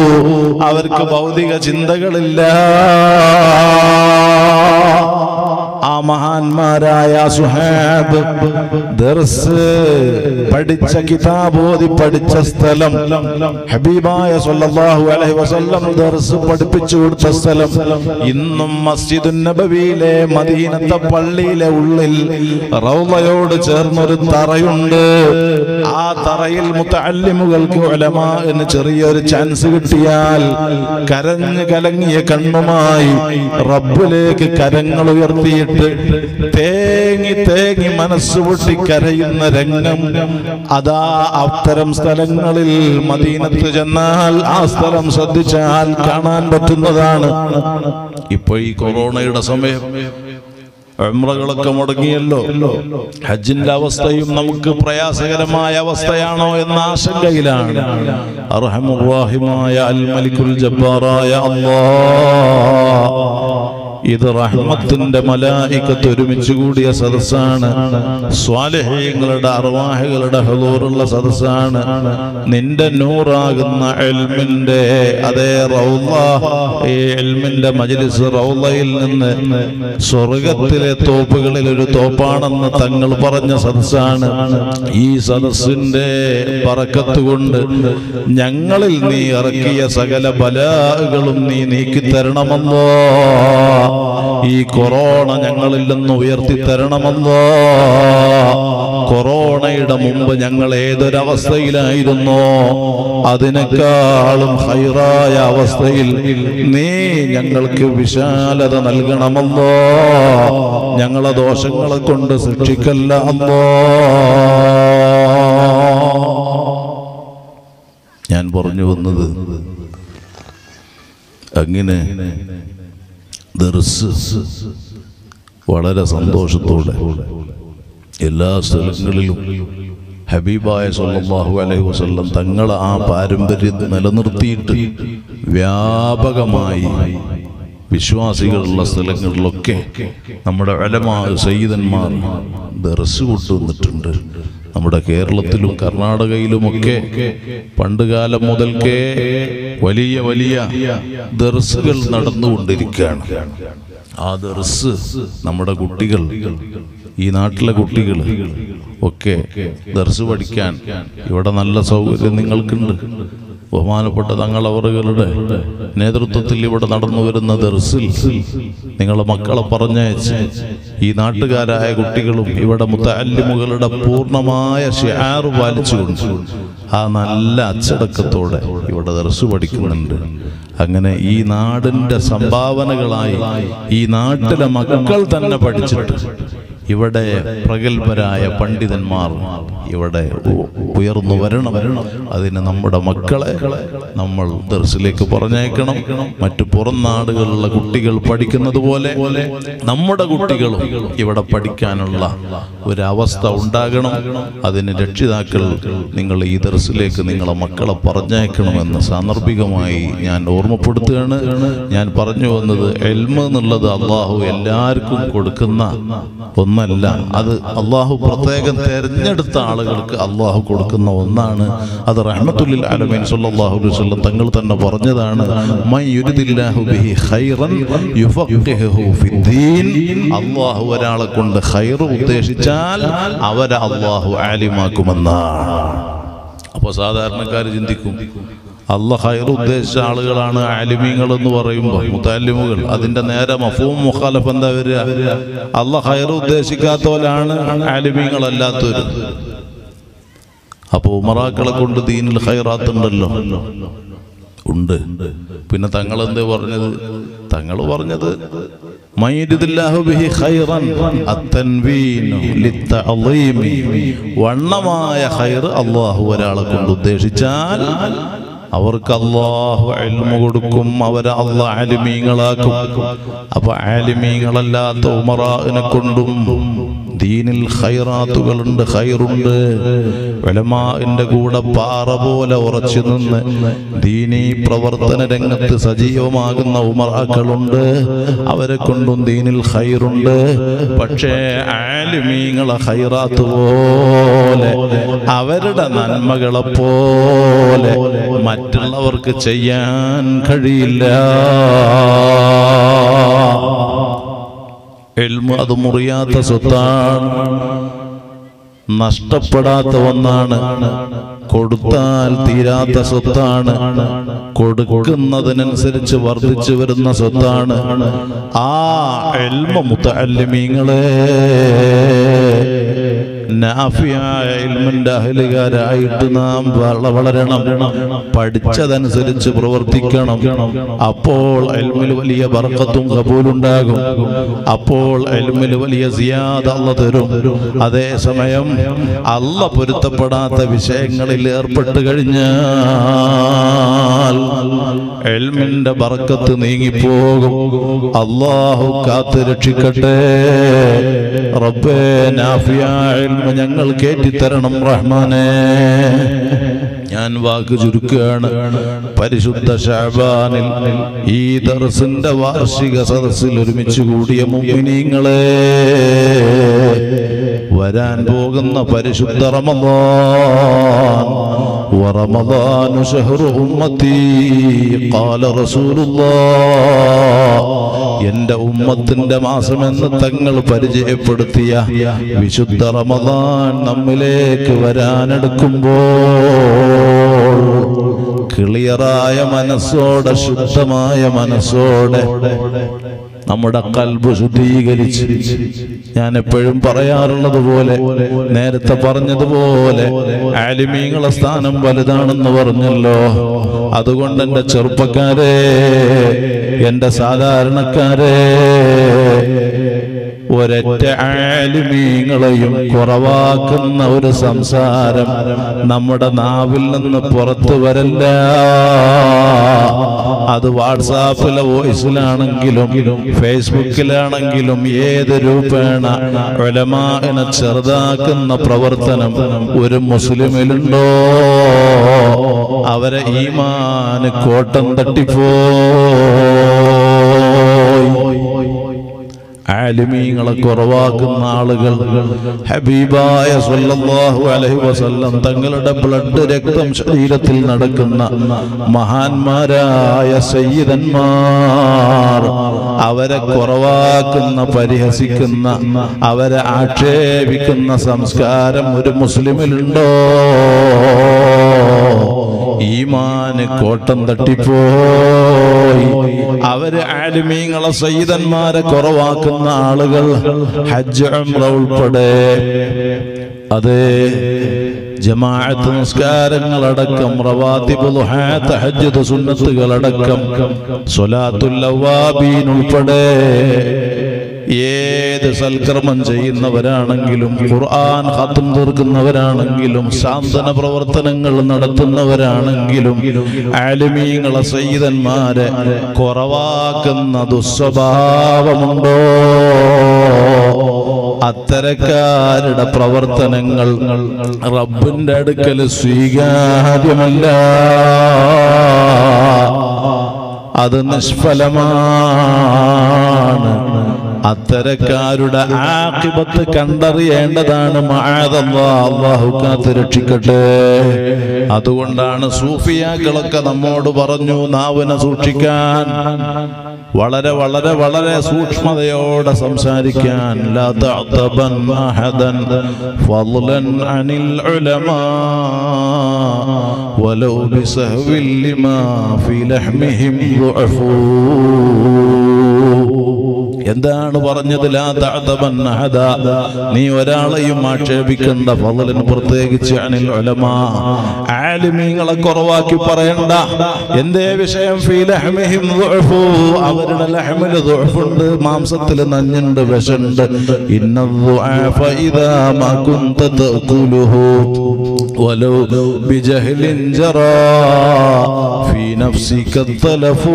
അവർക്ക് ഭൗതിക ചിന്തകളില്ല. ആ മഹാന്മാരായ സുഹാബ് ദർസ് പഠിച്ച കിതാബ് ഓതി പഠിച്ച സ്ഥലം, ഹബീബായ സല്ലല്ലാഹു അലൈഹി വസല്ലം ദർസ് പഠിപ്പിച്ചു കൊടുത്ത സ്ഥലം ഇന്നും മസ്ജിദുൻ നബവിയിലെ മദീനത്തെ പള്ളിയിലെ ഉള്ളിൽ റൗളയോട് ചേർന്നൊരു തറയുണ്ട്. ആ തറയിൽ മുതഅല്ലിമുകൾക്ക് ഉലമാഇന് ചെറിയൊരു ചാൻസ് കിട്ടിയാൽ കരഞ്ഞു കലങ്ങിയ കണ്ണുമായി റബ്ബിലേക്ക് കരങ്ങൾ ഉയർത്തിയിട്ട് തേങ്ങി തേങ്ങി മനസ്സ് പൊട്ടി കരയുന്ന രംഗം അതാ അത്തരം സ്ഥലങ്ങളിൽ മദീനത്ത് ചെന്നാൽ ആ സ്ഥലം ശ്രദ്ധിച്ചാൽ കാണാൻ പറ്റുന്നതാണ്. ഇപ്പൊ ഈ കൊറോണയുടെ സമയം ഉംറകളൊക്കെ മുടങ്ങിയല്ലോ. ഹജ്ജിന്റെ അവസ്ഥയും നമുക്ക് പ്രയാസകരമായ അവസ്ഥയാണോ എന്ന ആശങ്കയിലാണ്. അർഹമുർ റഹീമായ അൽ മലിക്കുൽ ജബ്ബാറായ അല്ലാഹ്, ഇത് റഹ്മത്തിന്റെ മലായികത്ത് ഒരുമിച്ച് കൂടിയ സദസ്സാണ്. സ്വാലിഹീങ്ങളുടെ അർവാഹുകളുടെ ഹുളൂറുള്ള സദസ്സാണ്. നിന്റെ നൂറാകുന്ന ഇൽമിന്റെ അതേ റൗള, ഈ ഇൽമിന്റെ മജ്ലിസ് റൗളയിൽ നിന്ന് സ്വർഗത്തിലെ തോപ്പുകളിൽ ഒരു തോപ്പാണെന്ന് തങ്ങൾ പറഞ്ഞ സദസ്സാണ്. ഈ സദസ്സിന്റെ ബറക്കത്ത് കൊണ്ട് ഞങ്ങളിൽ നീ ഇറക്കിയ സകല ബലാകളും നീ നീക്കി തരണമല്ലോ. ഈ കൊറോണ ഞങ്ങളിൽ നിന്ന് ഉയർത്തി തരണമല്ലോ. കൊറോണയുടെ മുമ്പ് ഞങ്ങൾ ഏതൊരവസ്ഥയിലായിരുന്നോ അതിനേക്കാളും ഹൈറായ അവസ്ഥയിൽ നീ ഞങ്ങൾക്ക് വിശാലത നൽകണമല്ലോ. ഞങ്ങളെ ദോഷങ്ങളെ കൊണ്ട് ശിക്ഷിക്കല്ല അല്ലോ. ഞാൻ പറഞ്ഞു വന്നത് അങ്ങനെ ദർസ് വളരെ സന്തോഷത്തോടെ എല്ലാ സ്ഥലങ്ങളിലും ഹബീബായ സല്ലല്ലാഹു അലൈഹി വസല്ലം തങ്ങളെ ആ പാരമ്പര്യം നിലനിർത്തിയിട്ട് വ്യാപകമായി വിശ്വാസികളുള്ള സ്ഥലങ്ങളിലൊക്കെ നമ്മുടെ ഉലമാ സയ്യിദന്മാർ ദർസ് കൊണ്ടുവന്നിട്ടുണ്ട്. നമ്മുടെ കേരളത്തിലും കർണാടകയിലുമൊക്കെ പണ്ടുകാലം മുതൽക്കേ വലിയ വലിയ ദർസുകൾ നടന്നുകൊണ്ടിരിക്കുകയാണ്. ആ ദർസ് നമ്മുടെ കുട്ടികൾ, ഈ നാട്ടിലെ കുട്ടികൾ ഒക്കെ ദർസ് പഠിക്കാൻ ഇവിടെ നല്ല സൗകര്യം നിങ്ങൾക്കുണ്ട്. ബഹുമാനപ്പെട്ട തങ്ങളവറുകളുടെ നേതൃത്വത്തിൽ ഇവിടെ നടന്നു വരുന്ന ദർസിൽ നിങ്ങളെ മക്കളെ പറഞ്ഞയച്ച് ഈ നാട്ടുകാരായ കുട്ടികളും ഇവിടെ മുതഅല്ലിമുകളുടെ പൂർണ്ണമായ ശിആർ പാലിച്ചുകൊണ്ട് ആ നല്ല അച്ചടക്കത്തോടെ ഇവിടെ ദർസ് പഠിക്കുന്നുണ്ട്. അങ്ങനെ ഈ നാടിൻ്റെ സംഭാവനകളായി ഈ നാട്ടിലെ മക്കൾ തന്നെ പഠിച്ചിട്ട് ഇവിടെ പ്രഗത്ഭരായ പണ്ഡിതന്മാർ ഇവിടെ ഉയർന്നു വരണം. അതിന് നമ്മുടെ മക്കളെ നമ്മൾ ദർസിലേക്ക് പറഞ്ഞയക്കണം. മറ്റു പുറം നാടുകളിലുള്ള കുട്ടികൾ പഠിക്കുന്നത് പോലെ നമ്മുടെ കുട്ടികളും ഇവിടെ പഠിക്കാനുള്ള ഒരവസ്ഥ ഉണ്ടാകണം. അതിന് രക്ഷിതാക്കൾ നിങ്ങൾ ഈ ദർസിലേക്ക് നിങ്ങളെ മക്കളെ പറഞ്ഞയക്കണമെന്ന് സാന്ദർഭികമായി ഞാൻ ഓർമ്മപ്പെടുത്തുകയാണ്. ഞാൻ പറഞ്ഞു വന്നത് ഇൽമ് എന്നുള്ളത് അള്ളാഹു എല്ലാവർക്കും കൊടുക്കുന്ന ഒന്നല്ല. അത് അള്ളാഹു പ്രത്യേകം തെരഞ്ഞെടുത്ത ആളുകൾക്ക് അള്ളാഹു കൊടുക്കുന്ന ഒന്നാണ്. അത് റഹ്മത്തുൽ ആലമീൻ സല്ലല്ലാഹു അലൈഹി വസല്ലം തങ്ങൾ തന്നെ പറഞ്ഞതാണ്, മൻ യുരിദില്ലാഹു ബിഹി ഖൈറൻ യുഫഖിഹു ഫിദ്ദീൻ. അള്ളാഹു ഒരാളെ കൊണ്ട് ഖൈർ ഉദ്ദേശിച്ചാൽ അവരെ അള്ളാഹു ആലിമാക്കുമെന്നാണ്. അപ്പോൾ സാധാരണക്കാർ ചിന്തിക്കും, അള്ളാഹ് ഖൈർ ഉദ്ദേശിച്ച ആളുകളാണ് ആലിമീങ്ങൾ എന്ന് പറയുമ്പോൾ മുതഅല്ലിമുകൾ. അതിന്റെ നേരെ മഫ്ഹൂം മുഖാലഫ് എന്താ വരിക? അള്ളാഹ് ഖൈർ ഉദ്ദേശിക്കാത്തവരാണ് ആലിമീങ്ങൾ അല്ലാത്തവർ. അപ്പോൾ ഉമറാക്കളെ കൊണ്ട് ദീനിൽ ഖൈറാത്ത് ഉണ്ടല്ലോ, ഉണ്ട്. പിന്നെ തങ്ങൾ എന്തേ പറഞ്ഞത്? തങ്ങൾ പറഞ്ഞത് വണ്ണമായ ഖൈർ അള്ളാഹു ഒരാളെ കൊണ്ട് ഉദ്ദേശിച്ചാൽ അവർക്ക് അള്ളാഹു ഇൽമു കൊടുക്കും, അവരെ അള്ളാഹ് ആലിമീങ്ങളാക്കും. അപ്പൊ ആലിമീങ്ങളല്ലാത്ത ഉമറാഇനെ കൊണ്ടും ദീനിൽ ഖൈറാത്തുകളുണ്ട്, ഖൈറുണ്ട്. ഉലമാഇന്റെ കൂടെ പാറ പോലെ ഉറച്ചു നിന്ന് ദീനീ പ്രവർത്തന രംഗത്ത് സജീവമാകുന്ന ഉമറാക്കളുണ്ട്, അവരെ കൊണ്ടും ദീനിൽ ഖൈറുണ്ട്. പക്ഷേ ആലിമീങ്ങളെ ഖൈറാത്ത് പോലെ അവരുടെ നന്മകളെ പോലെ മറ്റുള്ളവർക്ക് ചെയ്യാൻ കഴിയില്ല. ഇൽമ് അത് മുറിയാത്ത സ്വത്താണ്, നഷ്ടപ്പെടാത്ത ഒന്നാണ്, കൊടുത്താൽ തീരാത്ത സ്വത്താണ്, കൊടുക്കുന്നതിനനുസരിച്ച് വർദ്ധിച്ചു വരുന്ന സ്വത്താണ്. ആ ഇൽമ് മുതഅല്ലിമീങ്ങളെ നാഫിയായ ഇൽമിന്റെ അഹ്ലുകാരായിട്ട് നാം വളരണം, പഠിച്ചതനുസരിച്ച് പ്രവർത്തിക്കണം. അപ്പോൾ ഇൽമിൽ വലിയ ബർക്കത്തും ഖബൂലുണ്ടാകും. അപ്പോൾ ഇൽമിൽ വലിയ സിയാദ അല്ലാഹ് തരും. അതേസമയം അല്ലാഹ് പൊരുത്തപ്പെടാത്ത വിഷയങ്ങളിൽ ഏർപ്പെട്ട് കഴിഞ്ഞാൽ ഇൽമിന്റെ ബർക്കത്ത് നീങ്ങിപ്പോകും. അല്ലാഹു കാത്ത് രക്ഷിക്കട്ടെ. റബ്ബേ നാഫിയായ ഇൽമ് ഞങ്ങൾ കേറ്റിത്തരണം റഹ്മാനേ. ഞാൻ വാക്ക് ചുരുക്കുകയാണ്. പരിശുദ്ധ ശഅബാനിൽ ഈ ദർസിന്റെ വാർഷിക സദസ്സിൽ ഒരുമിച്ച് കൂടിയ മുഅ്മിനീങ്ങളെ, വരാൻ പോകുന്ന പരിശുദ്ധ റമളാൻ വറമളാനു ശഹ്റു ഉമ്മത്തി ഖാല റസൂലുള്ളാഹ്, എന്റെ ഉമ്മത്തിന്റെ മാസമെന്ന് തങ്ങൾ പരിചയപ്പെടുത്തിയ വിശുദ്ധ റമളാൻ നമ്മിലേക്ക് വരാനെടുക്കുമ്പോൾ ക്ലിയറായ മനസ്സോടെ, ശുദ്ധമായ മനസ്സോടെ നമ്മുടെ ഖൽബ് ശുദ്ധീകരിച്ച്, ഞാൻ എപ്പോഴും പറയാറുള്ളത് പോലെ, നേരത്തെ പറഞ്ഞതുപോലെ ആലിമീങ്ങളെ സ്ഥാനം വലുതാണെന്ന് പറഞ്ഞല്ലോ. അതുകൊണ്ട് എൻ്റെ ചെറുപ്പക്കാരെ, എൻ്റെ സാധാരണക്കാരെ, ഒരൊറ്റ ആലിമീങ്ങളെയും കുറവാക്കുന്ന ഒരു സംസാരം നമ്മുടെ നാവിൽ നിന്ന് പുറത്തു വരല്ല. അത് വാട്സാപ്പിലെ വോയിസിലാണെങ്കിലും ഫേസ്ബുക്കിലാണെങ്കിലും ഏത് രൂപേണ ഉലമാഇനെ ചെറുതാക്കുന്ന പ്രവർത്തനം ഒരു മുസ്ലിമിലുണ്ടോ, അവരെ ഈമാന് കോട്ടം തട്ടിപ്പോയി. ആലിമീങ്ങളെ കുറവാക്കുന്ന ആളുകൾ ഹബീബായ സല്ലല്ലാഹു അലൈഹി വസല്ലം തങ്ങളുടെ ബ്ലഡ് രക്തം ശരീരത്തിൽ നടക്കുന്ന മഹാന്മാരായ സയ്യിദന്മാർ, അവരെ കുറവാക്കുന്ന, പരിഹസിക്കുന്ന, അവരെ ആക്ഷേപിക്കുന്ന സംസ്കാരം ഒരു മുസ്ലിമിലുണ്ടോ, ഈമാന് കോട്ടം തട്ടിപ്പോയി. അവര് ആലിമീങ്ങളെ സയ്യിദന്മാരെ കുറവാക്കുന്ന ആളുകൾ ഹജ്ജ് ഉംറ ഉൾപ്പെടെ, അതേ ജമാഅത്ത് നിസ്കാരങ്ങളടക്കം, റവാത്തിബുൽ ദുഹാ, തഹജ്ജുദ് സുന്നത്തുകളടക്കം, സ്വലാത്തുൽ അവ്വാബീൻ ഉൾപ്പെടെ ഏത് സൽക്കർമ്മം ചെയ്യുന്നവരാണെങ്കിലും, ഖുർആൻ ഖത്ം തീർക്കുന്നവരാണെങ്കിലും, സാന്ത്വന പ്രവർത്തനങ്ങൾ നടത്തുന്നവരാണെങ്കിലും, ആലിമീങ്ങളെ സയ്യിദന്മാരെ കുറവാക്കുന്ന ദുസ്വഭാവമുണ്ടോ, അത്തരക്കാരുടെ പ്രവർത്തനങ്ങൾ റബ്ബിന്റെ അടുക്കൽ സ്വീകാര്യമല്ല, അത് നിഷ്ഫലമാണ്. അത്തരക്കാരുടെ ആഖിബത്ത് കണ്ടറിയേണ്ടതാണ്. മഅദല്ലാഹ്, അല്ലാഹു കാത്ത് രക്ഷിക്കട്ടെ. അതുകൊണ്ടാണ് സൂഫിയാക്കളൊക്കെ നമ്മോട് പറഞ്ഞു നാവിനെ സൂക്ഷിക്കാൻ, വളരെ വളരെ വളരെ സൂക്ഷ്മതയോടെ സംസാരിക്കാൻ. ലാ തഅതബൻ അഹദൻ ഫളൻ അനിൽ ഉലമാ വലൗ ബിസഹ്വിൽ ലിമാ ഫി ലഹ്മിഹിം ദുഅഫൂ. എന്താണ് പറഞ്ഞത്? ലാ തഅതബൻ അഹദ, നീ ഒരാളെയും ആക്ഷേപിക്കണ്ട. ഫളൻ, പ്രത്യേകിച്ച് അനിൽ ഉലമാ, ആലിമീങ്ങളെ കുറവാക്കി പറയണ്ട. എന്തേ വിഷയം? ഫീ ലഹ്മിഹിം ദുഅഫൂ, അവരുടെ ലഹ്മിൽ ദുഅഫുണ്ട്, മാംസത്തിൽ നഞ്ഞുണ്ട്, വിഷമുണ്ട്. ഇന്ന ദുആഫ ഇദാ മാ കുൻത തഅകുലുഹു വലൗ ബിജഹ്ലിൻ ജറാ ഫീ നഫ്സിക തലഫൂ.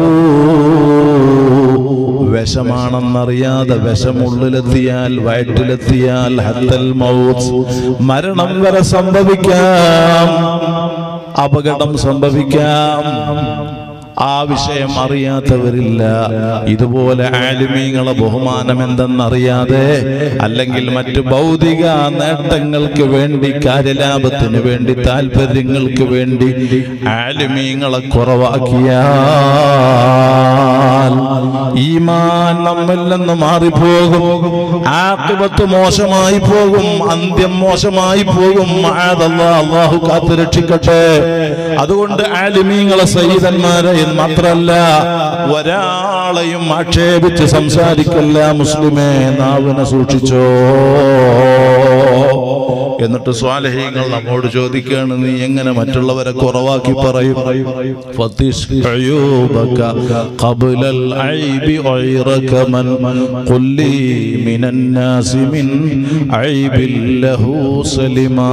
വിഷമാണെന്നറിയാതെ വിഷമുള്ളിലെത്തിയാൽ, വയറ്റിലെത്തിയാൽ ഹത്തൽ മൗത്ത്, മരണം വരെ സംഭവിക്കാം, അപകടം സംഭവിക്കാം. ആ വിഷയം അറിയാത്തവരില്ല. ഇതുപോലെ ആലിമീങ്ങളെ ബഹുമാനം എന്തെന്നറിയാതെ, അല്ലെങ്കിൽ മറ്റു ഭൗതിക നേട്ടങ്ങൾക്ക് വേണ്ടി, കാര്യലാഭത്തിന് വേണ്ടി, താല്പര്യങ്ങൾക്ക് വേണ്ടി ആലിമീങ്ങളെ കുറവാക്കിയാൽ ഈമാൻ നമ്മിൽ നിന്ന് മാറിപ്പോകും, ആഖിബത്ത് മോശമായി പോകും, അന്ത്യം മോശമായി പോകും. മഅദല്ലാഹ്, അല്ലാഹു കാത്തു രക്ഷിക്കട്ടെ. അതുകൊണ്ട് ആലിമീങ്ങളെ സയ്യിദന്മാരെ മാത്രമല്ല ഒരാളെയും ആക്ഷേപിച്ച് സംസാരിക്കല്ല മുസ്ലിമേ, നാവിനെ സൂക്ഷിച്ചോ. എന്നിട്ട് സ്വാലിഹീങ്ങൾ നമ്മോട് ചോദിക്കുകയാണ്, നീ എങ്ങനെ മറ്റുള്ളവരെ കുറവാക്കി പറയും? ഫത്തിഷ് അയ്യൂബക ഖബ്ലൽ ഐബി ഗൈറക മൻ ഖുല്ലി മിനൻ നാസി മിൻ ഐബിൽ ലഹു സലിമാ.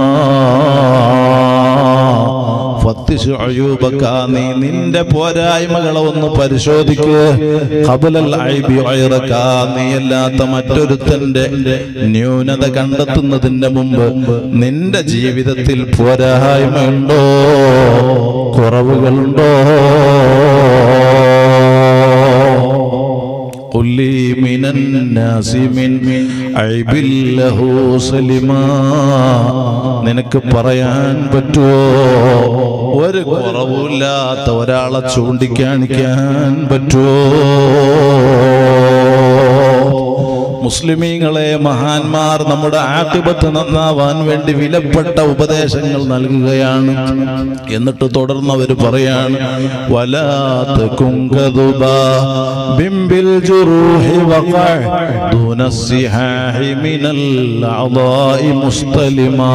ഫത്തിഷ് അയ്യൂബക, നീ നിന്റെ പോരായ്മകളെ ഒന്ന് പരിശോധിക്കുക. ഖബ്ലൽ ഐബി ഗൈറക, നീ അല്ലാത്ത മറ്റൊരുത്തന്റെ ന്യൂനത കണ്ടെത്തുന്നതിന്റെ മുമ്പ് നിന്റെ ജീവിതത്തിൽ പോരായ്മയുണ്ടോ, കുറവുകളുണ്ടോ? ഖുല്ലി മിനൻ നാസി മിൻ ഐബിൽ ലഹു സലിമാ, നിനക്ക് പറയാൻ പറ്റുമോ ഒരു കുറവില്ലാത്ത ഒരാളെ ചൂണ്ടിക്കാണിക്കാൻ പറ്റുമോ? മുസ്ലിമീങ്ങളെ, മഹാന്മാർ നമ്മുടെ ആഖിബത്ത് നന്നാവാൻ വേണ്ടി വിലപ്പെട്ട ഉപദേശങ്ങൾ നൽകുകയാണ്. എന്നിട്ട് തുടർന്ന് അവർ പറയാണ്, വലാ തകുൻ കദുബാ ബിംബിൽ ജുറൂഹി വഖഅ ദൂന സിഹാഹി മിനൽ അദാഇ മുസ്തലിമാ.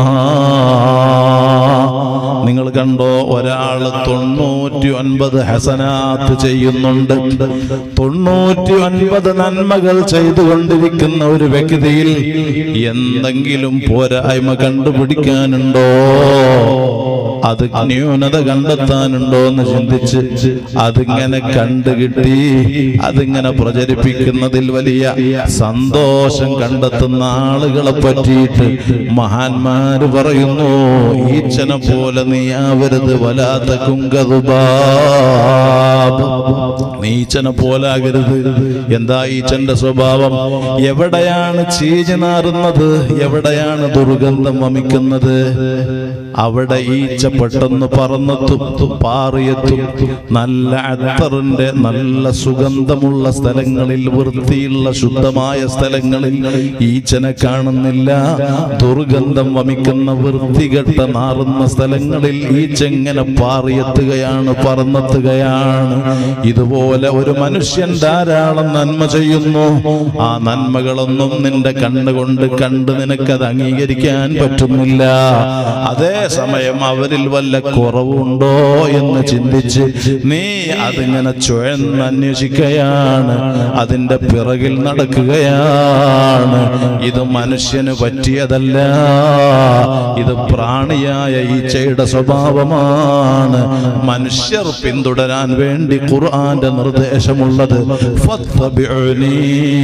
നിങ്ങൾ കണ്ടോ, ഒരാൾ തൊണ്ണൂറ്റി ഒൻപത് ഹസനാത്ത് ചെയ്യുന്നുണ്ട്, തൊണ്ണൂറ്റി ഒൻപത് നന്മകൾ ചെയ്തുകൊണ്ടിരിക്കുന്ന ഒരു വ്യക്തിയിൽ എന്തെങ്കിലും പോരായ്മ കണ്ടുപിടിക്കാനുണ്ടോ, അത് ന്യൂനത കണ്ടെത്താനുണ്ടോ എന്ന് ചിന്തിച്ച് അതിങ്ങനെ കണ്ടുകിട്ടി അതിങ്ങനെ പ്രചരിപ്പിക്കുന്നതിൽ വലിയ സന്തോഷം കണ്ടെത്തുന്ന ആളുകളെ പറ്റിയിട്ട് മഹാന്മാര് പറയുന്നു, ഈച്ചനെ പോലെ നീ ആവരുത്. വലാത്ത കുങ്കതുബാബ്, നീച്ചനെ പോലാകരുത്. എന്താ ഈച്ചന്റെ സ്വഭാവം? എവിടെയാണ് ചീഞ്ഞു നാറുന്നത്, എവിടെയാണ് ദുർഗന്ധം വമിക്കുന്നത്, അവിടെ ഈച്ച പെട്ടെന്ന് പറന്നെത്തും, പാറിയെത്തും. നല്ല അത്തറിന്റെ നല്ല സുഗന്ധമുള്ള സ്ഥലങ്ങളിൽ, വൃത്തിയുള്ള ശുദ്ധമായ സ്ഥലങ്ങളിൽ ഈച്ചനെ കാണുന്നില്ല. ദുർഗന്ധം വമിക്കുന്ന വൃത്തികെട്ട നാറുന്ന സ്ഥലങ്ങളിൽ ഈച്ച എങ്ങനെ പാറിയെത്തുകയാണ്, പറന്നെത്തുകയാണ്. ഇതുപോലെ ഒരു മനുഷ്യൻ ധാരാളം നന്മ ചെയ്യുന്നു, ആ നന്മകളൊന്നും നിന്റെ കണ്ണുകൊണ്ട് കണ്ട് നിനക്കത് അംഗീകരിക്കാൻ പറ്റുന്നില്ല. അതേ സമയം അവരിൽ വല്ല കുറവുണ്ടോ എന്ന് ചിന്തിച്ച് നീ അതിങ്ങനെ ചുഴന്നന്വേഷിക്കുകയാണ്, അതിന്റെ പിറകിൽ നടക്കുകയാണ്. ഇത് മനുഷ്യന് പറ്റിയതല്ല, ഇത് പ്രാണിയായ ഈച്ചയുടെ സ്വഭാവമാണ്. മനുഷ്യർ പിന്തുടരാൻ വേണ്ടി ഖുർആന്റെ നിർദ്ദേശമുള്ളത് ഫത്തബിഉനി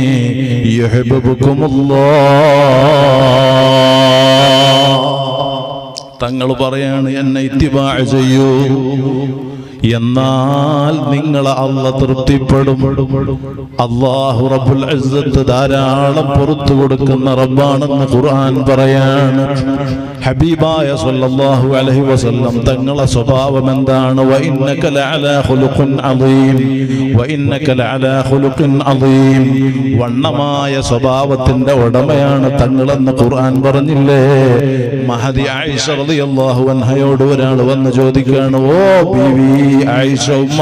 യുഹിബ്ബുകുമുല്ലാഹ്. തങ്ങൾ പറയാണ്, എന്നെ ഇത്തിബാ ചെയ്യൂ, എന്നാൽ നിങ്ങളെ അല്ലാഹ് തൃപ്തിപ്പെടും. അല്ലാഹു റബ്ബുൽ ഇസ്സത്ത് ധാരാളം പുറത്തു കൊടുക്കുന്ന റബ്ബാണെന്ന് ഖുർആൻ പറയാണ്. ഹബീബായ സല്ലല്ലാഹു അലൈഹി വസല്ലം തങ്ങളെ സ്വഭാവം എന്താണ്? വ ഇന്നക ലഅലാ ഖുലുഖിൻ അദീം, വ ഇന്നക ലഅലാ ഖുലുഖിൻ അദീം. വണ്ണമായ സ്വഭാവത്തിന്റെ ഉടമയാണ് തങ്ങളെന്ന് ഖുർആൻ പറഞ്ഞില്ലേ? മഹദി ആയിഷ റളിയല്ലാഹു അൻഹയോട് ഒരാൾ വന്ന് ചോദിക്കുകയാണ്, ഓ ബീവി ആയിഷ ഉമ്മ,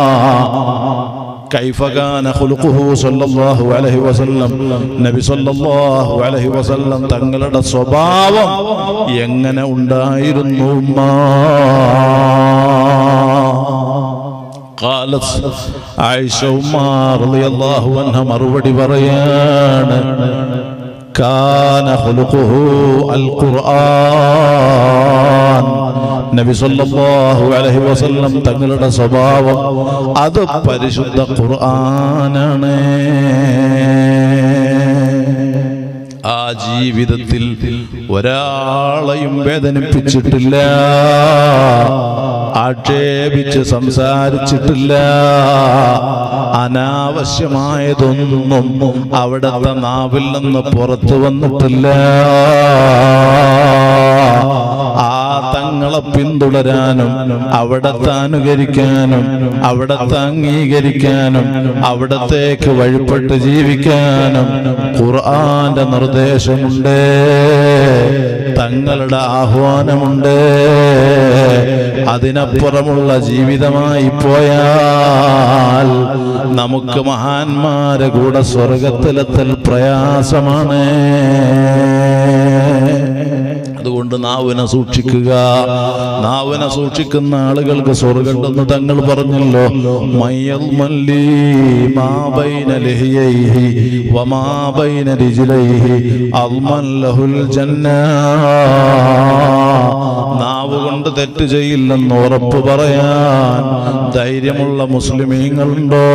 കൈഫ കാന ഖുലുഖുഹു സല്ലല്ലാഹു അലൈഹി വസല്ലം, നബി സല്ലല്ലാഹു അലൈഹി വസല്ലം തങ്ങളുടെ സ്വഭാവം എങ്ങനെ ഉണ്ടായിരുന്നു ഉമ്മ? ഖാലത് ആയിഷ ഉമ്മ റളിയല്ലാഹു അൻഹ മറുപടി പറയാണ്, കാന ഖുലുഖുഹു അൽ ഖുർആൻ. നബി സല്ലല്ലാഹു അലൈഹി വസല്ലം തങ്ങളുടെ സ്വഭാവം അത് പരിശുദ്ധ ഖുർആനാണ്. ആ ജീവിതത്തിൽ ഒരാളെയും വേദനിപ്പിച്ചിട്ടില്ല, ആക്ഷേപിച്ച് സംസാരിച്ചിട്ടില്ല, അനാവശ്യമായതൊന്നും അവിടുത്തെ നാവിൽ നിന്ന് പുറത്തു വന്നിട്ടില്ല. ആ തങ്ങളെ പിന്തുടരാനും അവിടത്തെ അനുകരിക്കാനും അവിടത്തെ അംഗീകരിക്കാനും അവിടത്തേക്ക് വഴിപ്പെട്ട് ജീവിക്കാനും ഖുർആന്റെ നിർദ്ദേശമുണ്ട്, തങ്ങളുടെ ആഹ്വാനമുണ്ട്. അതിനപ്പുറമുള്ള ജീവിതമായി പോയാൽ നമുക്ക് മഹാന്മാരെ കൂടെ സ്വർഗത്തിലെത്തൽ പ്രയാസമാണ്. അതുകൊണ്ട് നാവിനെ സൂക്ഷിക്കുക. നാവിനെ സൂക്ഷിക്കുന്ന ആളുകൾക്ക് സ്വർഗ്ഗമുണ്ടെന്ന് തങ്ങൾ പറഞ്ഞല്ലോ. മയ്യൽ മല്ലി മാ ബൈന ലഹിയൈഹി വമാ ബൈന റിജ്ലൈഹി അൽമൻ ലഹുൽ ജന്ന. നാവ് കൊണ്ട് തെറ്റ് ചെയ്യില്ലെന്ന് ഉറപ്പ് പറയാൻ ധൈര്യമുള്ള മുസ്ലിമീങ്ങളുണ്ടോ?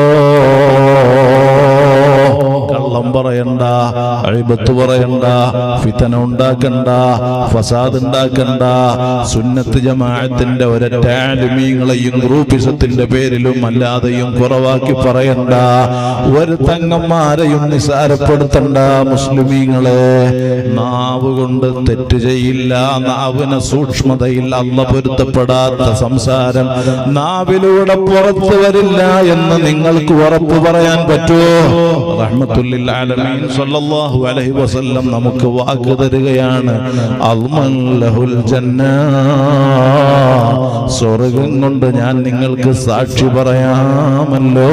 കള്ളം പറയണ്ട, അഴിബത്ത് പറയണ്ട, ഫിതന ഉണ്ടാക്കണ്ട, ഫസാദ് ഉണ്ടാക്കണ്ട. സുന്നത്ത് ജമാഅത്തിന്റെ ഒരൊറ്റ ആലിമീങ്ങളെയും ഗ്രൂപ്പിസത്തിന്റെ പേരിലും അല്ലാതെയും കുറവാക്കി പറയണ്ട. ഒരു തങ്ങന്മാരെയും നിസാരപ്പെടുത്തണ്ട. മുസ്ലിമീങ്ങളെ, നാവ് കൊണ്ട് തെറ്റ് ചെയ്യില്ല. നാവിന് സൂക്ഷ്മതയിൽ അല്ലാഹ് പൊരുത്തപ്പെടാത്ത സംസാരം നാവിലൂടെ പുറത്തു വരില്ല എന്ന് നിങ്ങൾക്ക് ഉറപ്പ് പറയാൻ പറ്റുമോ? റഹ്മത്തുല്ലിൽ ആലമീൻ സല്ലല്ലാഹു അലൈഹി വസല്ലം നമുക്ക് വാക്ക് തരികയാണ്. അൽമൻ ലഹുൽ ജന്ന. സ്വർഗ്ഗം കൊണ്ട് ഞാൻ നിങ്ങൾക്ക് സാക്ഷി പറയാമല്ലോ.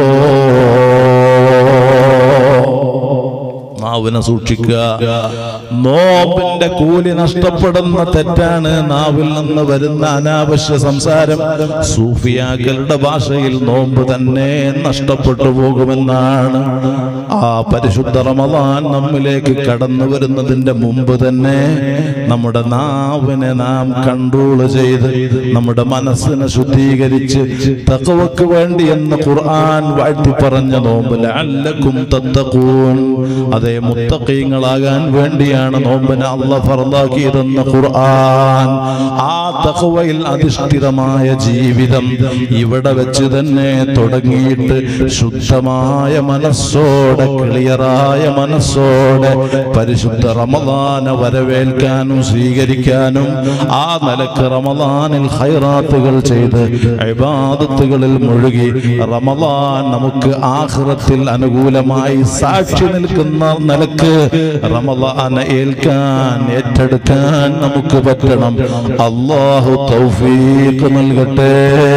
നാവിനെ സൂക്ഷിക്കുക. നോമ്പിന്റെ കൂലി നഷ്ടപ്പെടുന്ന തെറ്റാണ് നാവിൽ നിന്ന് വരുന്ന അനാവശ്യ സംസാരം. സൂഫിയാക്കളുടെ ഭാഷയിൽ നോമ്പ് തന്നെ നഷ്ടപ്പെട്ടു പോകുമെന്നാണ്. ആ പരിശുദ്ധ റമളാൻ നമ്മിലേക്ക് കടന്നു വരുന്നതിന്റെ മുമ്പ് തന്നെ നമ്മുടെ നാവിനെ നാം കൺട്രോൾ ചെയ്ത് നമ്മുടെ മനസ്സിനെ ശുദ്ധീകരിച്ച് തഖ്വക്ക് വേണ്ടി എന്ന് ഖുർആൻ വാഴ്ത്തി പറഞ്ഞ നോമ്പ് ലഅല്ലക്കും തത്തഖൂൻ. അതേ, മുത്തഖീങ്ങളാകാൻ വേണ്ടിയാണ് നോമ്പിനെ അല്ലാഹ് ഫർളാക്കിയതെന്ന് ഖുർആൻ. ആ തഖ്വയിൽ അധിഷ്ഠിതമായ ജീവിതം ഇവിടെ വെച്ച് തന്നെ തുടങ്ങിയിട്ട് ശുദ്ധമായ മനസ്സോടെ, ക്ലിയറായ മനസ്സോടെ പരിശുദ്ധ റമളാനെ വരവേൽക്കാനും സ്വീകരിക്കാനും ആ നിലക്ക് റമളാനിൽ ഖൈറാത്തുകൾ ചെയ്ത് ഇബാദത്തുകളിൽ മുഴുകി റമളാൻ നമുക്ക് ആഖിറത്തിൽ അനുകൂലമായി സാക്ഷി നിൽക്കുന്ന നിലക്ക് റമളാനെ ഏൽക്കാൻ, ഏറ്റെടുക്കാൻ നമുക്ക് പറ്റണം. അല്ലാഹു തൗഫീഖ് നൽകട്ടെ.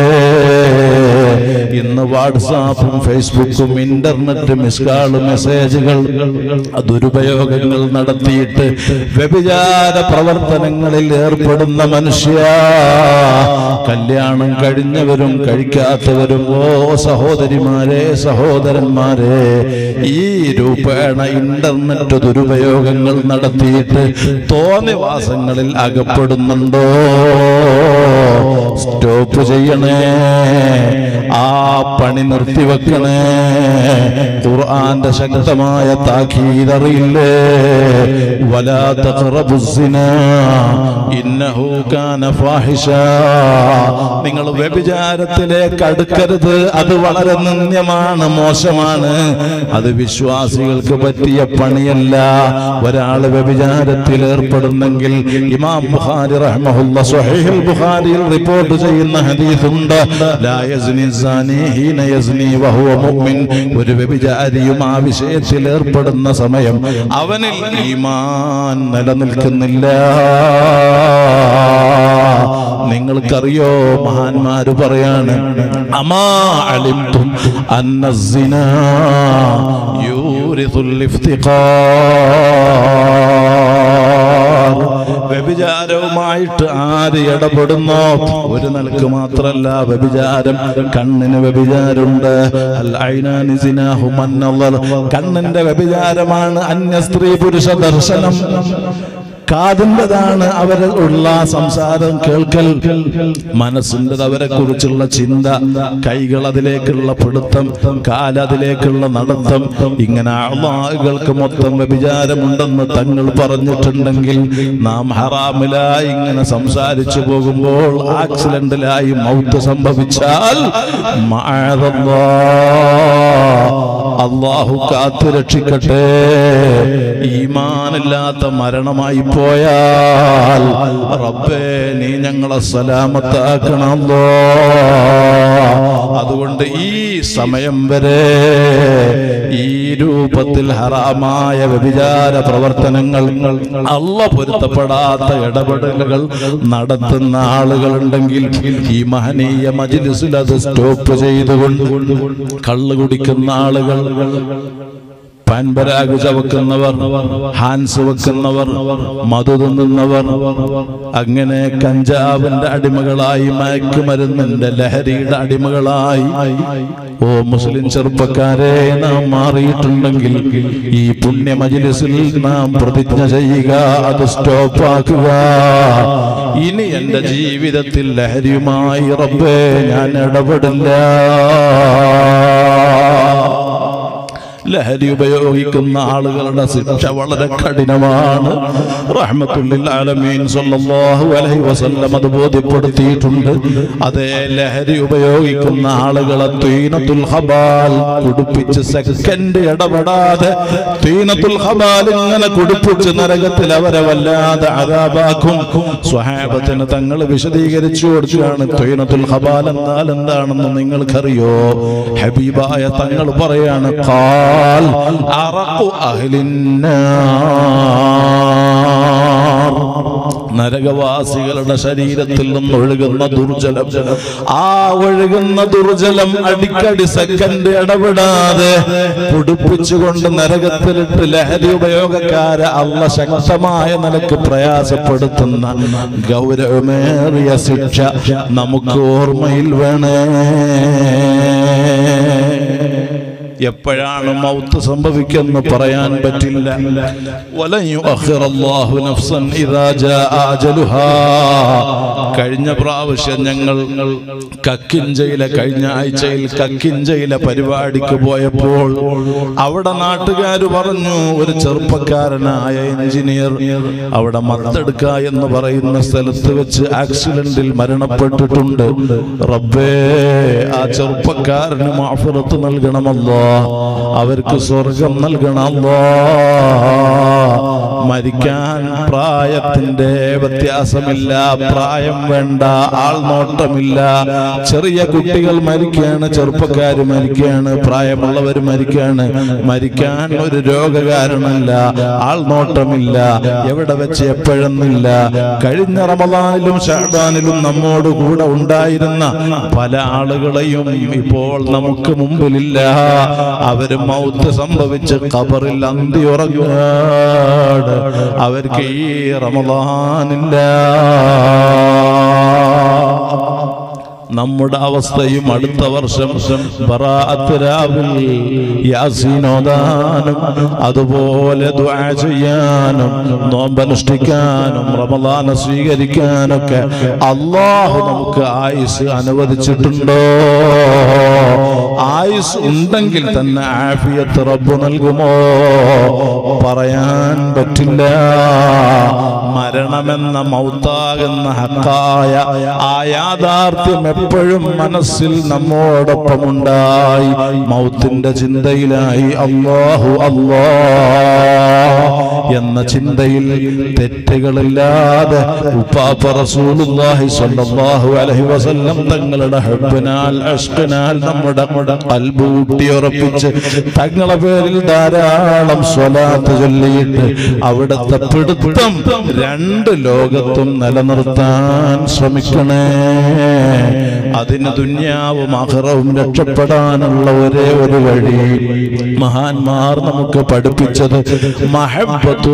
ഇന്ന് വാട്സാപ്പും ഫേസ്ബുക്കും ഇന്റർനെറ്റ് മിസ്കാള് മെസ്സേജുകൾ ദുരുപയോഗങ്ങൾ നടത്തിയിട്ട് വ്യഭിചാര പ്രവർത്തനങ്ങളിൽ ഏർപ്പെടുന്ന മനുഷ്യ, കല്യാണം കഴിഞ്ഞവരും കഴിക്കാത്തവരും, ഓ സഹോദരിമാരെ, സഹോദരന്മാരെ, ഈ രൂപേണ ഇന്റർനെറ്റ് ദുരുപയോഗങ്ങൾ നടത്തിയിട്ട് തോന്നിവാസങ്ങളിൽ അകപ്പെടുന്നുണ്ടോ? സ്റ്റോപ്പ് ചെയ്യണേ. ആ പണി നിർത്തിവെക്കണേ. ഖുർആന്റെ ശക്തമായ താക്കീത് അറിയില്ലേ? വലാ തഖറബുസ്സിനാ ഇന്നഹു കാന ഫാഹിഷ. നിങ്ങൾ വ്യഭിചാരത്തിലേക്ക് അടുക്കരുത്. അത് വളരെ നിന്ദ്യമാണ്, മോശമാണ്. അത് വിശ്വാസികൾക്ക് പറ്റിയ പണിയല്ല. ഒരാൾ വ്യഭിചാരത്തിൽ ഏർപ്പെടുന്നെങ്കിൽ ഇമാം ബുഖാരി റഹ്മഹുല്ലാഹ് സ്വഹീഹുൽ ബുഖാരിയിൽ റിപ്പോർട്ട് ചെയ്യുന്ന ഹദീസുണ്ട്. ലാ യസ്നി സാനി ഹീന യസ്നി വഹുവ മുഅ്മിൻ. ഒരു വ്യഭിചാരിയും ആ വിഷയത്തിൽ ഏർപ്പെടുന്ന സമയം അവനിൽ ഈമാൻ നിലനിൽക്കുന്നില്ല. നിങ്ങൾക്കറിയോ, മഹാന്മാര് പറയാണ്, അമാ അലിംതും അന്നസ്സിനാ യൂരിസുൽ ഇഫ്തിഖാർ. വ്യഭിചാരവുമായിട്ട് ആര് ഇടപെടുന്നോ? ഒരു നിലക്ക് മാത്രല്ല വ്യഭിചാരം. കണ്ണിന് വ്യഭിചാരമുണ്ട്. അൽ ഐനാനി സിനാഹും അന്നളർ. കണ്ണിന്റെ വ്യഭിചാരമാണ് അന്യ സ്ത്രീ പുരുഷ ദർശനം. കാതിൻ്റെതാണ് അവരുള്ള സംസാരം കേൾക്കൽ. മനസ്സിൻ്റെത് അവരെ കുറിച്ചുള്ള ചിന്ത. കൈകൾ അതിലേക്കുള്ള പിടുത്തം, കാലതിലേക്കുള്ള നടത്തം. ഇങ്ങനെ അള്ളാഹുകൾക്ക് മൊത്തം വ്യഭിചാരമുണ്ടെന്ന് തങ്ങൾ പറഞ്ഞിട്ടുണ്ടെങ്കിൽ നാം ഹറാമിലായി ഇങ്ങനെ സംസാരിച്ചു പോകുമ്പോൾ ആക്സിഡന്റിലായി മൗത്ത് സംഭവിച്ചാൽ അല്ലാഹു കാത്തു രക്ഷിക്കട്ടെ. ഈമാനില്ലാത്ത മരണമായി പോയാൽ റബ്ബേ നീ ഞങ്ങളെ സലാമത്താക്കണമല്ലോ. അതുകൊണ്ട് ഈ സമയം വരെ ഈ രൂപത്തിൽ ഹറാമായ വ്യഭിചാര പ്രവർത്തനങ്ങൾ, അല്ലാഹു പൊരുത്തപ്പെടാത്ത ഇടപെടലുകൾ നടത്തുന്ന ആളുകളുണ്ടെങ്കിൽ ഈ മഹനീയ മജ്ലിസിൽ അത് സ്റ്റോപ്പ് ചെയ്തുകൊണ്ട്, കള്ള് കുടിക്കുന്ന ആളുകൾ, പാൻപരാഗ് ചവക്കുന്നവർ, ഹാൻസ് വെക്കുന്നവർ, മധു തിന്നുന്നവർ, അങ്ങനെ കഞ്ചാവിന്റെ അടിമകളായി, മയക്കുമരുന്നിന്റെ ലഹരിയുടെ അടിമകളായി ഓ മുസ്ലിം ചെറുപ്പക്കാരെ നാം മാറിയിട്ടുണ്ടെങ്കിൽ ഈ പുണ്യ മജ്ലിസിൽ നാം പ്രതിജ്ഞ ചെയ്യുക, അത് സ്റ്റോപ്പാക്കുക. ഇനി എന്റെ ജീവിതത്തിൽ ലഹരിയുമായി റബ്ബേ ഞാൻ ഇടപെടില്ല. ലഹരി ഉപയോഗിക്കുന്ന ആളുകളുടെ ശിക്ഷ വളരെ കഠിനമാണ്. റഹ്മത്തുൽ ആലമീൻ സല്ലല്ലാഹു അലൈഹി വസല്ലം അത് ബോധ്യപ്പെടുത്തിയിട്ടുണ്ട്. അതേ ലഹരി ഉപയോഗിക്കുന്ന ആളുകളെ തീനത്തുൽ ഖബാൽ കുടിപ്പിച്ച് സെക്കൻഡ് ഇടപെടാതെ തീനത്തുൽ ഖബാൽ ഇങ്ങനെ കുടിപ്പിച്ച് നരകത്തിൽ അവരെ വല്ലാതെ അദാബാക്കും. സ്വഹാബത്തിന് തങ്ങൾ വിശദീകരിച്ചു കൊടുക്കുകയാണ് തീനത്തുൽ ഖബാൽ എന്നാൽ എന്താണെന്ന് നിങ്ങൾക്കറിയോ? ഹബീബായ തങ്ങൾ പറയാണ്, അറഖു അഹ്ലിന്നാർ, നരകവാസികളുടെ ശരീരത്തിൽ നിന്ന് ഒഴുകുന്ന ദുർജലം, ആ ഒഴുകുന്ന ദുർജലം അടിക്കടി സെക്കൻഡ് ഇടപെടാതെ കുടിപ്പിച്ചുകൊണ്ട് നരകത്തിലിട്ട് ലഹരി ഉപയോഗക്കാരെ അള്ള ശക്തമായ നിലക്ക് പ്രയാസപ്പെടുത്തുന്ന ഗൗരവമേറിയ ശിക്ഷ നമുക്ക് ഓർമ്മയിൽ വേണേ. എപ്പോഴാണ് മൗത്ത് സംഭവിക്കുമെന്ന് പറയാൻ പറ്റില്ല. വലൻ യുഅഖിറല്ലാഹു നഫ്സൻ ഇദാ ജാഅ അജലുഹാ. കഴിഞ്ഞ പ്രാവശ്യം ഞങ്ങൾ കക്കിഞ്ചയിലെ കഴിഞ്ഞ ആഴ്ചയിൽ കക്കിഞ്ചയിലെ പരിപാടിക്ക് പോയപ്പോൾ അവിടെ നാട്ടുകാർ പറഞ്ഞു, ഒരു ചെറുപ്പക്കാരനായ എഞ്ചിനീയർ അവിടെ മത്തെടുക്ക എന്ന് പറയുന്ന സ്ഥലത്ത് വെച്ച് ആക്സിഡന്റിൽ മരണപ്പെട്ടിട്ടുണ്ട്. റബ്ബേ ആ ചെറുപ്പക്കാരന് മഗ്ഫിറത്ത് നൽകണമല്ലോ, അവർക്ക് സ്വർഗം നൽകണമല്ലോ. മരിക്കാൻ പ്രായത്തിന്റെ വ്യത്യാസമില്ല, പ്രായം വേണ്ട, ആൾനോട്ടമില്ല. ചെറിയ കുട്ടികൾ മരിക്കുകയാണ്, ചെറുപ്പക്കാര് മരിക്കുകയാണ്, പ്രായമുള്ളവർ മരിക്കുകയാണ്. മരിക്കാൻ ഒരു രോഗകാരണമില്ല, ആൾനോട്ടമില്ല, എവിടെ വെച്ച് എപ്പോഴെന്നില്ല. കഴിഞ്ഞ റമളാനിലും ശഅബാനിലും നമ്മോട് കൂടെ ഉണ്ടായിരുന്ന പല ആളുകളെയും ഇപ്പോൾ നമുക്ക് മുമ്പിലില്ല. അവര് മൗത്ത് സംഭവിച്ച് ഖബറിൽ അന്തിയുറങ്ങാണ്. അവർക്ക് ഈ റമളാനില്ല. നമ്മുടെ അവസ്ഥയും അടുത്ത വർഷം ബറാഅത്ത് രാവിൽ യാസീൻ ഓതാനും അതുപോലെ ദുആ ചെയ്യാനും നോമ്പനുഷ്ഠിക്കാനും റമളാൻ സ്വീകരിക്കാനൊക്കെ അല്ലാഹു നമുക്ക് ആയുസ് അനുവദിച്ചിട്ടുണ്ടോ? ആയുസ് ഉണ്ടെങ്കിൽ തന്നെ ആഫിയത്ത് റബ്ബ് നൽകുമോ? പറയാൻ പറ്റില്ല. മരണമെന്ന മൗത്താകുന്ന ഹക്കായ ആ യാഥാർത്ഥ്യം എപ്പോഴും മനസ്സിൽ നമ്മോടൊപ്പം ഉണ്ടായി. മൗത്തിന്റെ ചിന്തയിലായി അല്ലാഹു അല്ലാഹ് എന്ന ചിന്തയിൽ തെറ്റുകളില്ലാതെ ഉപ്പാപ്പ റസൂലുള്ളാഹി സ്വല്ലല്ലാഹു അലൈഹി വസല്ലം തങ്ങളുടെ ഹബ്ബിനാൽ അഷ്ഖിനാൽ നമ്മുടെ ഖൽബ് ഊട്ടിയുറപ്പിച്ച് തങ്ങളുടെ പേരിൽ ധാരാളം സ്വലാത്ത് ചൊല്ലിയിട്ട് അവിടുത്തെ പിടുത്തം രണ്ട് ലോകത്തും നിലനിർത്താൻ ശ്രമിക്കണേ. അതിന് ദുനിയാവും ആഖിറവും രക്ഷപ്പെടാനുള്ള ഒരേ ഒരു വഴി മഹാന്മാർ നമുക്ക് പഠിപ്പിച്ചത് മഹബ്ബത്തു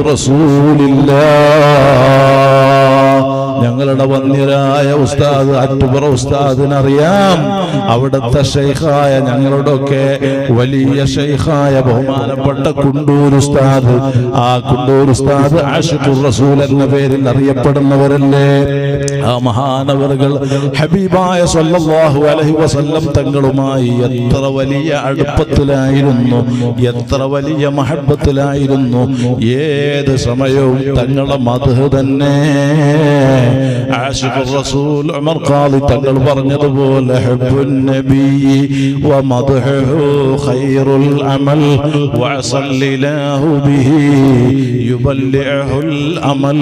റസൂലില്ലാഹ്. ഞങ്ങളുടെ വന്യരായ ഉസ്താദ് അറ്റുപുറ ഉസ്താദിനറിയാം, അവിടുത്തെ ഷെയ്ഖായ ഞങ്ങളുടെയൊക്കെ വലിയ ഷെയ്ഖായ ബഹുമാനപ്പെട്ട കുണ്ടൂർ ഉസ്താദ്, ആ കുണ്ടൂർ ഉസ്താദ് ആശിഖുർ റസൂൽ എന്ന പേരിൽ അറിയപ്പെടുന്നവരല്ലേ. ആ മഹാനവറുകൾ ഹബീബായ സ്വല്ലല്ലാഹു അലൈഹി വസല്ലം തങ്ങളുമായി എത്ര വലിയ അടുപ്പത്തിലായിരുന്നു, എത്ര വലിയ മഹബ്ബത്തിലായിരുന്നു. ഏത് സമയവും തങ്ങളെ മദ്ഹ് തന്നെ. ആശിഖുർ റസൂൽ ഉമർ ഖാദി തങ്ങൾ പറഞ്ഞതുപോലെ ഹബ്ബുൻ നബി വമദ്ഹുഹു ഖൈറുൽ അമൽ വസല്ലല്ലാഹു ബിഹി യുബല്ലിഹുൽ അമൽ.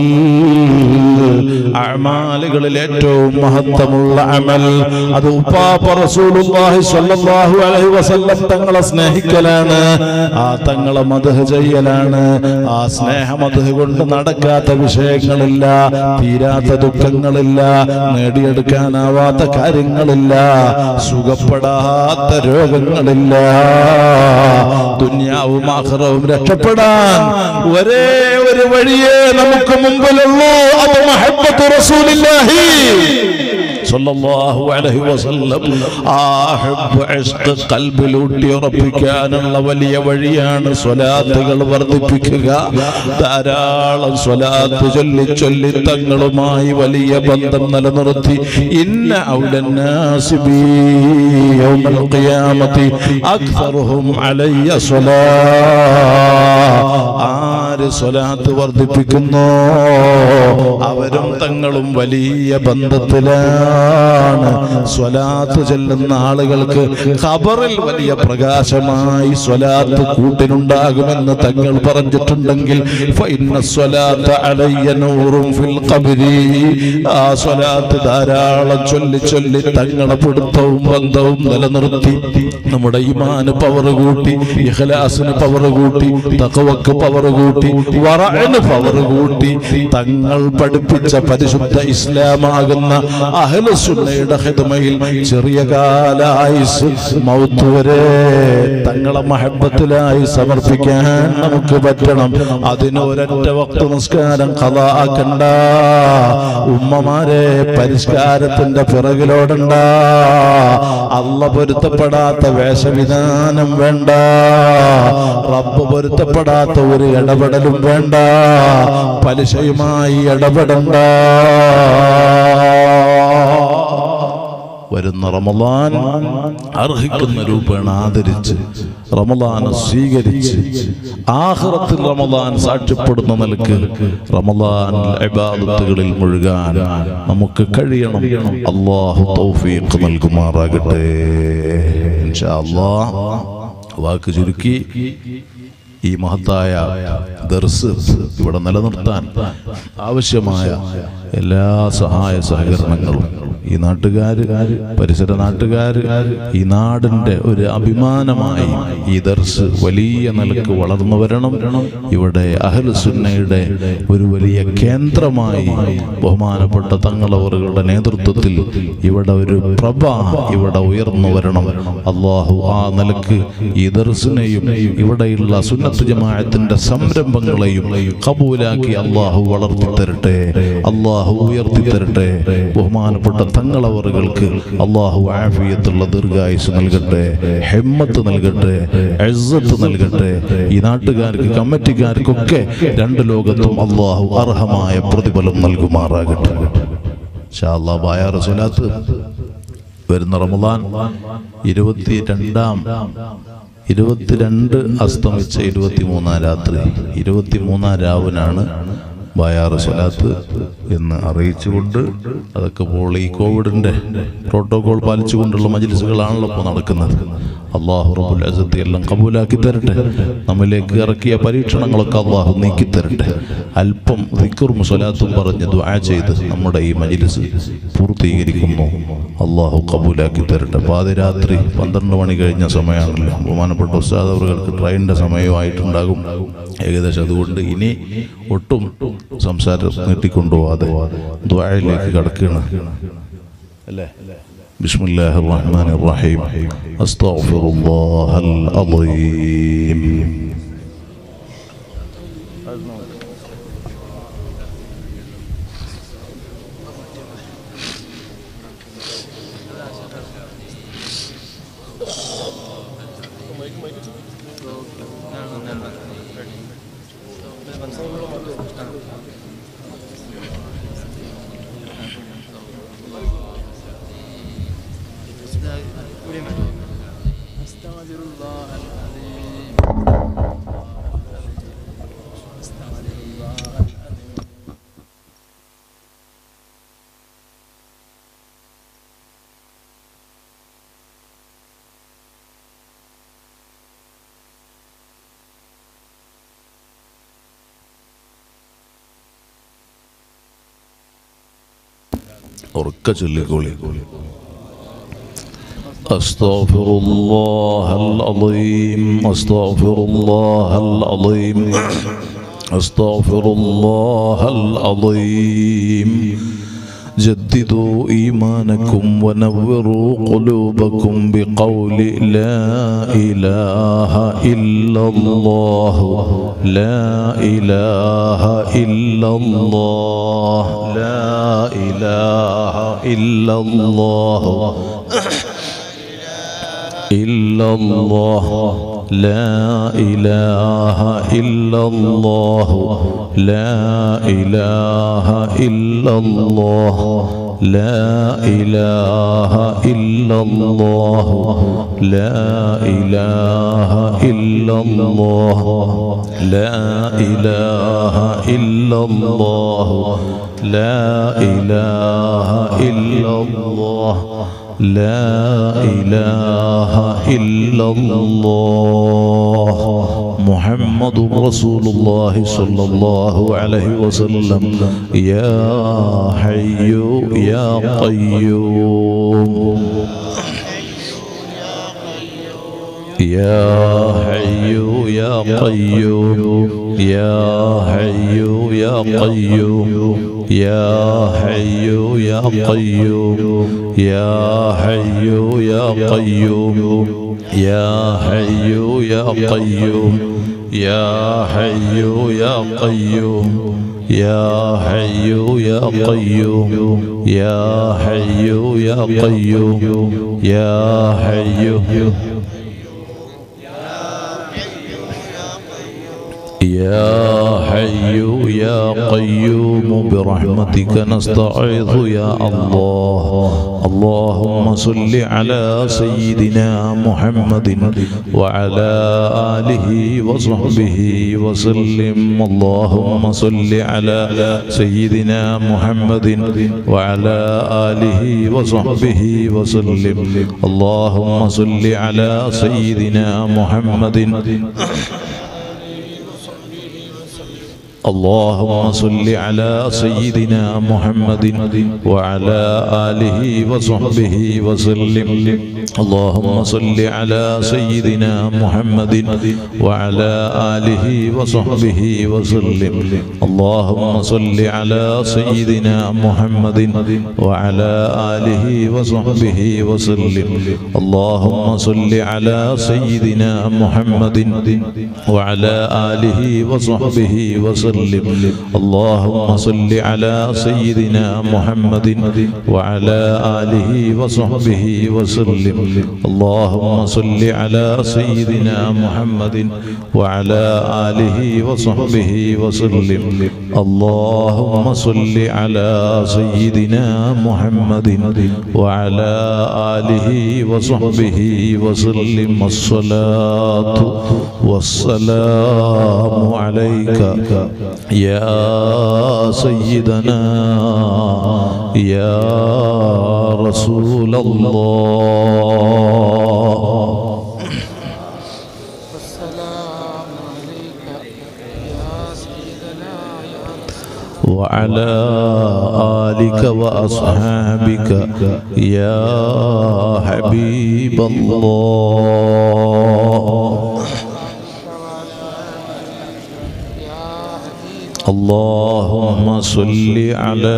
അഅമാലുകളിൽ ഏറ്റവും മഹത്വമുള്ള അമൽ അത് ഉപ്പാപ്പ റസൂലുള്ളാഹി സ്വല്ലല്ലാഹു അലൈഹി വസല്ലം തങ്ങളെ സ്നേഹിക്കലാണ്, ആ തങ്ങളെ മദ്ഹ് ചെയ്യലാണ്. ആ സ്നേഹ മദ്ഹ് കൊണ്ട് നടക്കാത്ത വിഷയങ്ങളില്ല, തീരാത്ത ദുഃഖങ്ങളില്ല, നേടിയെടുക്കാനാവാത്ത കാര്യങ്ങളില്ല, സുഖപ്പെടാത്ത രോഗങ്ങളില്ല. ദുനിയാവും ആഖിറവും രക്ഷപ്പെടാൻ ഒരേ ഒരു വഴിയേ നമുക്ക് മുമ്പിലുള്ളൂ, അത് മഹബ്ബത്തു റസൂലില്ലാഹി സ്വല്ലല്ലാഹു അലൈഹി വസല്ലം. ആ ഹബ്ബ് ഇഷ്ഖ് ഖൽബിൽ ഊട്ടിയുറപ്പിക്കാനുള്ള വലിയ വഴിയാണ് സ്വലാത്തുകൾ വർദ്ധിപ്പിക്കുക. ധാരാളം സ്വലാത്ത് ചൊല്ലി ചൊല്ലി തങ്ങളുമായി വലിയ ബന്ധം നിലനിർത്തി ഇന്ന ഔലന്നാസി ബി യൗമൽ ഖിയാമത്തി അക്സറുഹും അലയ്യ സ്വലാ. ആര് സ്വലാത്ത് വർദ്ധിപ്പിക്കുന്നോ അവരും തങ്ങളും വലിയ ബന്ധത്തിലാണ്. സ്വലാത്ത് ചെല്ലുന്ന ആളുകൾക്ക് ഖബറിൽ വലിയ പ്രകാശമായി സ്വലാത്ത് കൂട്ടിനുണ്ടാകുമെന്ന് തങ്ങൾ പറഞ്ഞിട്ടുണ്ടെങ്കിൽ ഫഇന്ന സ്വലാത്ത അലയ്യ നൂറും ഫിൽ ഖബ്രി. ആ സ്വലാത്ത് ധാരാളം ചൊല്ലി ചൊല്ലി തങ്ങളെ പിടുത്തവും ബന്ധവും നിലനിർത്തി നമ്മുടെ ഈമാന് പവർ കൂട്ടി, ഇഖ്ലാസിന് പവർ കൂട്ടി, തഖ്വക്ക് പവർ കൂട്ടി, വറഅന് പവർ കൂട്ടി തങ്ങൾ പഠിപ്പിച്ച പരിശുദ്ധ ഇസ്ലാമാകുന്ന അഹ്ലുസുന്നയുടെ ഖിദ്മയിൽ ചെറിയ കാല ആയുസ് മൗത്ത് വരെ തങ്ങളെ മഹബ്ബത്തിലായി സമർപ്പിക്കാൻ നമുക്ക് പറ്റണം. അതിന് ഒരൊറ്റ വക്ത് നിസ്കാരം ഖളാ ആക്കണ്ട. ഉമ്മമാരെ പരിഷ്കാരത്തിന്റെ പിറകിലോടണ്ട. അല്ല പൊരുത്തപ്പെടാത്ത വേഷവിധാനം വേണ്ട. റബ്ബ് പൊരുത്തപ്പെടാത്ത ഒരു ഇടപെടലും വേണ്ട. പലിശയുമായി ഇടപെടണ്ട. വരുന്ന റമളാൻ അർഹിക്കുന്ന രൂപേണ ആദരിച്ച് റമളാനെ സ്വീകരിച്ച് ആഖിറത്തിൽ റമളാൻ സാക്ഷ്യപ്പെടുന്ന നിലക്ക് റമളാൻ ഇബാദത്തുകളിൽ മുഴുകാൻ നമുക്ക് കഴിയണം. അല്ലാഹു തൗഫീഖ് നൽകുമാറാകട്ടെ. ഇൻഷാ അല്ലാഹ് വാക്ക് ചുരുക്കി ഈ മഹത്തായ ദർസ് ഇവിടെ നിലനിർത്താൻ ആവശ്യമായ എല്ലാ സഹായ സഹകരണങ്ങളും ഈ നാട്ടുകാര്, പരിസര നാട്ടുകാര്, ഈ നാടിന്റെ ഒരു അഭിമാനമായി ഈ ദർസ് വലിയ നിലക്ക് വളർന്നു വരണം. ഇവിടെ അഹ്ലുസുന്നയുടെ ഒരു വലിയ കേന്ദ്രമായി ബഹുമാനപ്പെട്ട തങ്ങളവറുകളുടെ നേതൃത്വത്തിൽ ഇവിടെ ഒരു പ്രഭ ഇവിടെ ഉയർന്നു വരണം. അല്ലാഹു ആ നിലക്ക് ഈ ദർസിനെയും ഇവിടെയുള്ള സുന്നത്ത് ജമാഅത്തിന്റെ സംരംഭങ്ങളെയും ഖബൂലാക്കി അല്ലാഹു വളർത്തി തരട്ടെ, അല്ലാഹു ഉയർത്തി തരട്ടെ. ബഹുമാനപ്പെട്ട തങ്ങളവറുകൾക്ക് അല്ലാഹു ആഫിയത്തുള്ള ദീർഘായുസ് നൽകട്ടെ, ഹിമ്മത്ത് നൽകട്ടെ, ഇസ്സത്ത് നൽകട്ടെ. ഈ നാട്ടുകാർക്ക്, കമ്മിറ്റിക്കാർക്കൊക്കെ രണ്ട് ലോകത്തും അല്ലാഹു അർഹമായ പ്രതിഫലം നൽകുമാറാകട്ടെ. ഇൻഷാ അല്ലാഹ് ബായാർ സ്വലാത്ത് വരുന്ന റമളാൻ ഇരുപത്തി രണ്ടാം ഇരുപത്തിരണ്ട് അസ്തമിച്ച ഇരുപത്തിമൂന്നാം രാത്രി ഇരുപത്തിമൂന്നാം രാവിനാണ് ബായാർ സ്വലാത്ത് എന്ന് അറിയിച്ചുകൊണ്ട്, അതൊക്കെ ഇപ്പോൾ ഈ കോവിഡിൻ്റെ പ്രോട്ടോകോൾ പാലിച്ചുകൊണ്ടുള്ള മജ്ലിസുകളാണല്ലോ ഇപ്പോൾ നടക്കുന്നത്. അല്ലാഹു റബ്ബുൽ ഇസ്സത്ത് എല്ലാം കബൂലാക്കി തരട്ടെ. നമ്മിലേക്ക് ഇറക്കിയ പരീക്ഷണങ്ങളൊക്കെ അല്ലാഹു നീക്കി തരട്ടെ. അല്പം ദിക്റും സ്വലാത്തും പറഞ്ഞ് ദുആ ചെയ്ത് നമ്മുടെ ഈ മജ്ലിസ് പൂർത്തീകരിക്കുന്നു. അല്ലാഹു കബൂലാക്കി തരട്ടെ. പാതിരാത്രി പന്ത്രണ്ട് മണി കഴിഞ്ഞ സമയമാണല്ലോ. ബഹുമാനപ്പെട്ട ഉസ്താദ് അവർക്ക് ട്രെയിനിൻ്റെ സമയമായിട്ടുണ്ടാകും ഏകദേശം. അതുകൊണ്ട് ഇനി ഒട്ടും സംസാരം നീട്ടിക്കൊണ്ടുപോവാതെ ദുആയിലേക്ക് കടക്കുകയാണ് അല്ലേ. ബിസ്മില്ലാഹിർ റഹ്മാനിർ റഹീം. അസ്തഗ്ഫിറുല്ലാഹൽ അളീം. ഉറക്കെ ചൊല്ലിക്കോളി. അസ്തഗ്ഫിറുല്ലാഹൽ അളീം അസ്തഗ്ഫിറുല്ലാഹൽ അളീം അസ്തഗ്ഫിറുല്ലാഹൽ അളീം. جددوا إيمانكم ونوروا قلوبكم بقول لا إله إلا الله لا إله إلا الله لا إله إلا الله إلا الله لا إله إلا الله لا إله إلا الله لا إله إلا الله لا إله إلا الله لا إله إلا الله لا إله إلا الله لا إله إلا الله محمد رسول الله صلى الله عليه وسلم. يا حي يا قيوم يا حي يا قيوم يا حي يا قيوم يا حي يا قيوم يا حي يا قيوم يا حي يا قيوم يا حي يا قيوم يا حي يا قيوم يا حي يا قيوم يا حي يا حي يا قيوم برحمتك نستعيذ يا الله. اللهم صل على سيدنا محمد وعلى آله وصحبه وسلم. اللهم صل على سيدنا محمد وعلى آله وصحبه وسلم. اللهم صل على سيدنا محمد اللهم صل على سيدنا محمد وعلى آله وصحبه وسلم. اللهم صل على سيدنا محمد وعلى آله وصحبه وسلم. اللهم صل على سيدنا محمد وعلى آله وصحبه وسلم. اللهم صل على سيدنا محمد وعلى آله وصحبه وسلم. اللهم صل على سيدنا محمد وعلى آله وصحبه وسلم. اللهم صل على سيدنا محمد وعلى آله وصحبه وسلم. اللهم صل على سيدنا محمد وعلى آله وصحبه وسلم. الصلاة والسلام عليك يا سيدنا يا رسول الله. والسلام عليك يا سيدنا يا وعلى آلك وأصحابك يا حبيب الله. اللهم صل على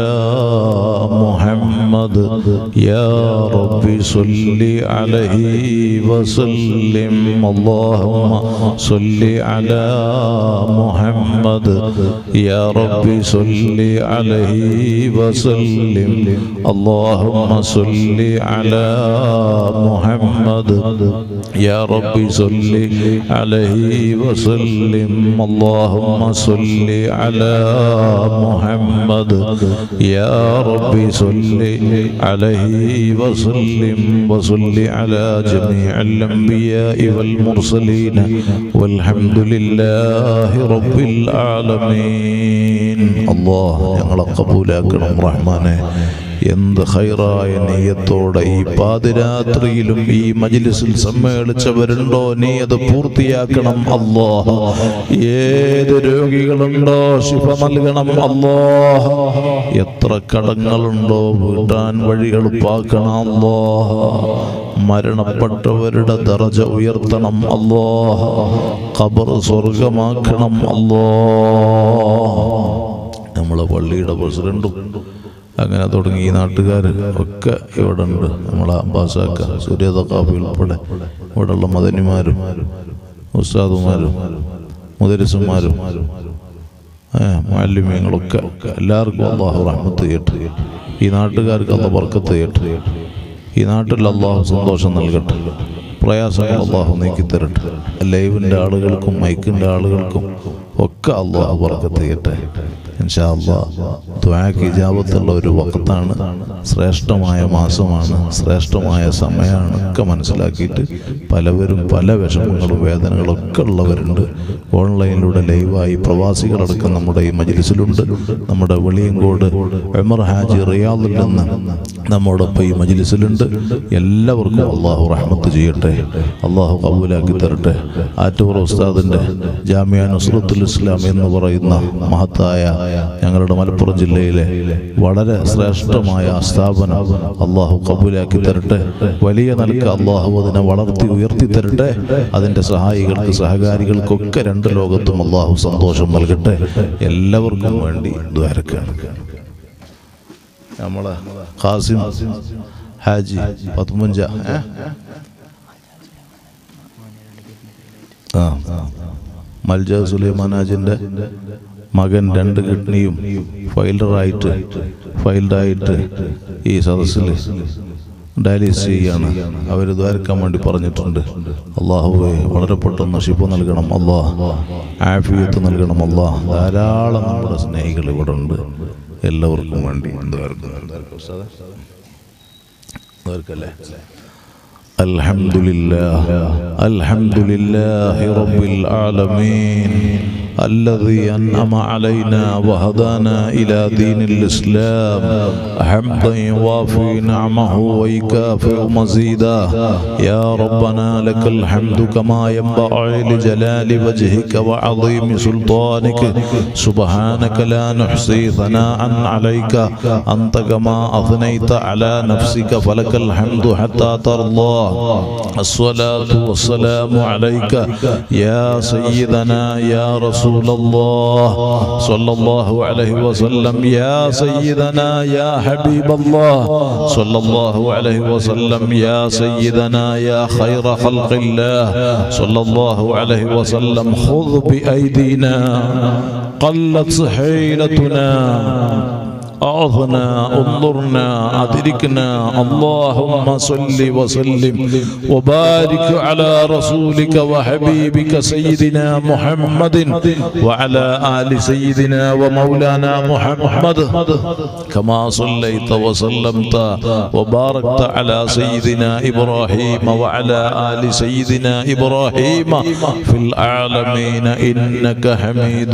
محمد يا رب صل عليه وسلم. اللهم صل على محمد يا رب صل عليه وسلم. اللهم صل على محمد يا رب صل عليه وسلم. اللهم صل على محمد يا رب صل عليه وسلم. وصل على جميع الأنبياء والمرسلين والحمد لله رب العالمين. الله ഞങ്ങളെ കബൂലാക്കണം റഹ്മാനെ. എന്ത് ഖൈറായ നിയ്യത്തോടെ ഈ പാതിരാത്രിയിലും ഈ മജ്ലിസിൽ സമ്മേളിച്ചവരുണ്ടോ നീ അത് പൂർത്തിയാക്കണം അല്ലാഹ്. ഏത് രോഗികളുണ്ടോ ശിഫ നൽകണം അല്ലാഹ്. എത്ര കടങ്ങളുണ്ടോ വീട്ടാൻ വഴി എളുപ്പാക്കണം അല്ലാഹ്. മരണപ്പെട്ടവരുടെ ദറജ ഉയർത്തണം അല്ലാഹ്. ഖബർ സ്വർഗമാക്കണം അല്ലാഹ്. നമ്മളെ പള്ളിയുടെ പ്രസിഡന്റും അങ്ങനെ തുടങ്ങി ഈ നാട്ടുകാർ ഒക്കെ ഇവിടെ ഉണ്ട്. നമ്മളെ അബ്ബാസാക്ക സൂര്യതക്കാഫി ഉൾപ്പെടെ ഇവിടെയുള്ള മദനിമാരും ഉസ്താദുമാരും മുദരിസുമാരും മാലിന്യങ്ങളൊക്കെ എല്ലാവർക്കും അല്ലാഹു റഹ്മത്ത് ചെയ്യട്ടെ. ഈ നാട്ടുകാർക്ക് അല്ലാഹു ബർക്കത്ത് ചെയ്യട്ടെ. ഈ നാട്ടിൽ അല്ലാഹു സന്തോഷം നൽകട്ടെ. പ്രയാസങ്ങൾ അല്ലാഹു നീക്കിത്തരട്ടെ. ലൈവിൻ്റെ ആളുകൾക്കും മൈക്കിൻ്റെ ആളുകൾക്കും ഒക്കെ അല്ലാഹു ബർക്കത്ത് ചെയ്യട്ടെ. ഇൻഷാ അല്ലാഹ് ദുആക്ക് ഇജാബത്തുള്ള ഒരു വഖത്താണ്, ശ്രേഷ്ഠമായ മാസമാണ്, ശ്രേഷ്ഠമായ സമയമാണ് ഒക്കെ മനസ്സിലാക്കിയിട്ട് പലവരും പല വിഷമങ്ങളും വേദനകളൊക്കെ ഉള്ളവരുണ്ട്. ഓൺലൈനിലൂടെ ലൈവായി പ്രവാസികളടക്കം നമ്മുടെ ഈ മജ്ലിസിലുണ്ട്. നമ്മുടെ വെളിയങ്കോട് ഉമർ ഹാജി റിയാദിൽ നിന്ന് നമ്മോടൊപ്പം ഈ മജ്ലിസിലുണ്ട്. എല്ലാവർക്കും അല്ലാഹു റഹ്മത്ത് ചെയ്യട്ടെ, അല്ലാഹു ഖബൂലാക്കി തരട്ടെ. ആറ്റൂർ ഉസ്താദിൻ്റെ ജാമിഅ നുസ്രത്തുൽ ഇസ്ലാം എന്ന് പറയുന്ന മഹത്തായ ഞങ്ങളുടെ മലപ്പുറം ജില്ലയിലെ വളരെ ശ്രേഷ്ഠമായ സ്ഥാപനം അല്ലാഹു ഖബൂലാക്കി തരട്ടെ. വലിയ നിലക്ക് അല്ലാഹു അതിനെ വളർത്തി ഉയർത്തി തരട്ടെ. അതിൻ്റെ സഹായികൾക്ക് സഹകാരികൾക്കൊക്കെ രണ്ട് ലോകത്തും അല്ലാഹു സന്തോഷം നൽകട്ടെ. എല്ലാവർക്കും വേണ്ടി ദ്വാരക്കാണ്. നമ്മളെ ഖാസിം ഹാജി പത്മഞ്ച ആ മൽജ സുലൈമാൻ ഹാജിൻ്റെ മകൻ രണ്ട് കിഡ്നിയും ഫൈൽഡറായിട്ട് ഫൈൽഡായിട്ട് ഈ സദസ്സിൽ ഡയാലിസിസ് ചെയ്യാണ്. അവർ ദ്വാരക്കാൻ വേണ്ടി പറഞ്ഞിട്ടുണ്ട്. അല്ലാഹുവേ വളരെ പെട്ടെന്ന് ശിഫ നൽകണം അല്ലാഹ്, ആഫിയത്ത് നൽകണം അല്ലാഹ്. ധാരാളം നമ്മുടെ സ്നേഹികൾ ഇവിടെ ഉണ്ട്. എല്ലാവർക്കും വേണ്ടി ദ്വാരക്കല്ലേ. അൽഹംദുലില്ലാഹ് അൽഹംദുലില്ലാഹി റബ്ബിൽ ആലമീൻ الذي أنعم علينا وهدانا إلى دين الإسلام حمدا يوافي نعمه ويكافئ مزيدا. يا ربنا لك الحمد كما ينبغي لجلال وجهك وعظيم سلطانك. سبحانك لا نحصي ثناء عليك أنت كما أثنيت على نفسك فلك الحمد حتى ترضى. الصلاة والسلام عليك يا سيدنا يا رسول رسول الله صلى الله عليه وسلم. يا سيدنا يا حبيب الله صلى الله عليه وسلم. يا سيدنا يا خير خلق الله صلى الله عليه وسلم. خذ بأيدينا قلت حيلتنا أعظنا انظرنا أدركنا. اللهم صل وسلم وبارك على رسولك وحبيبك سيدنا محمد وعلى آل سيدنا ومولانا محمد كما صليت وسلمت وباركت على سيدنا إبراهيم وعلى آل سيدنا إبراهيم في العالمين إنك حميد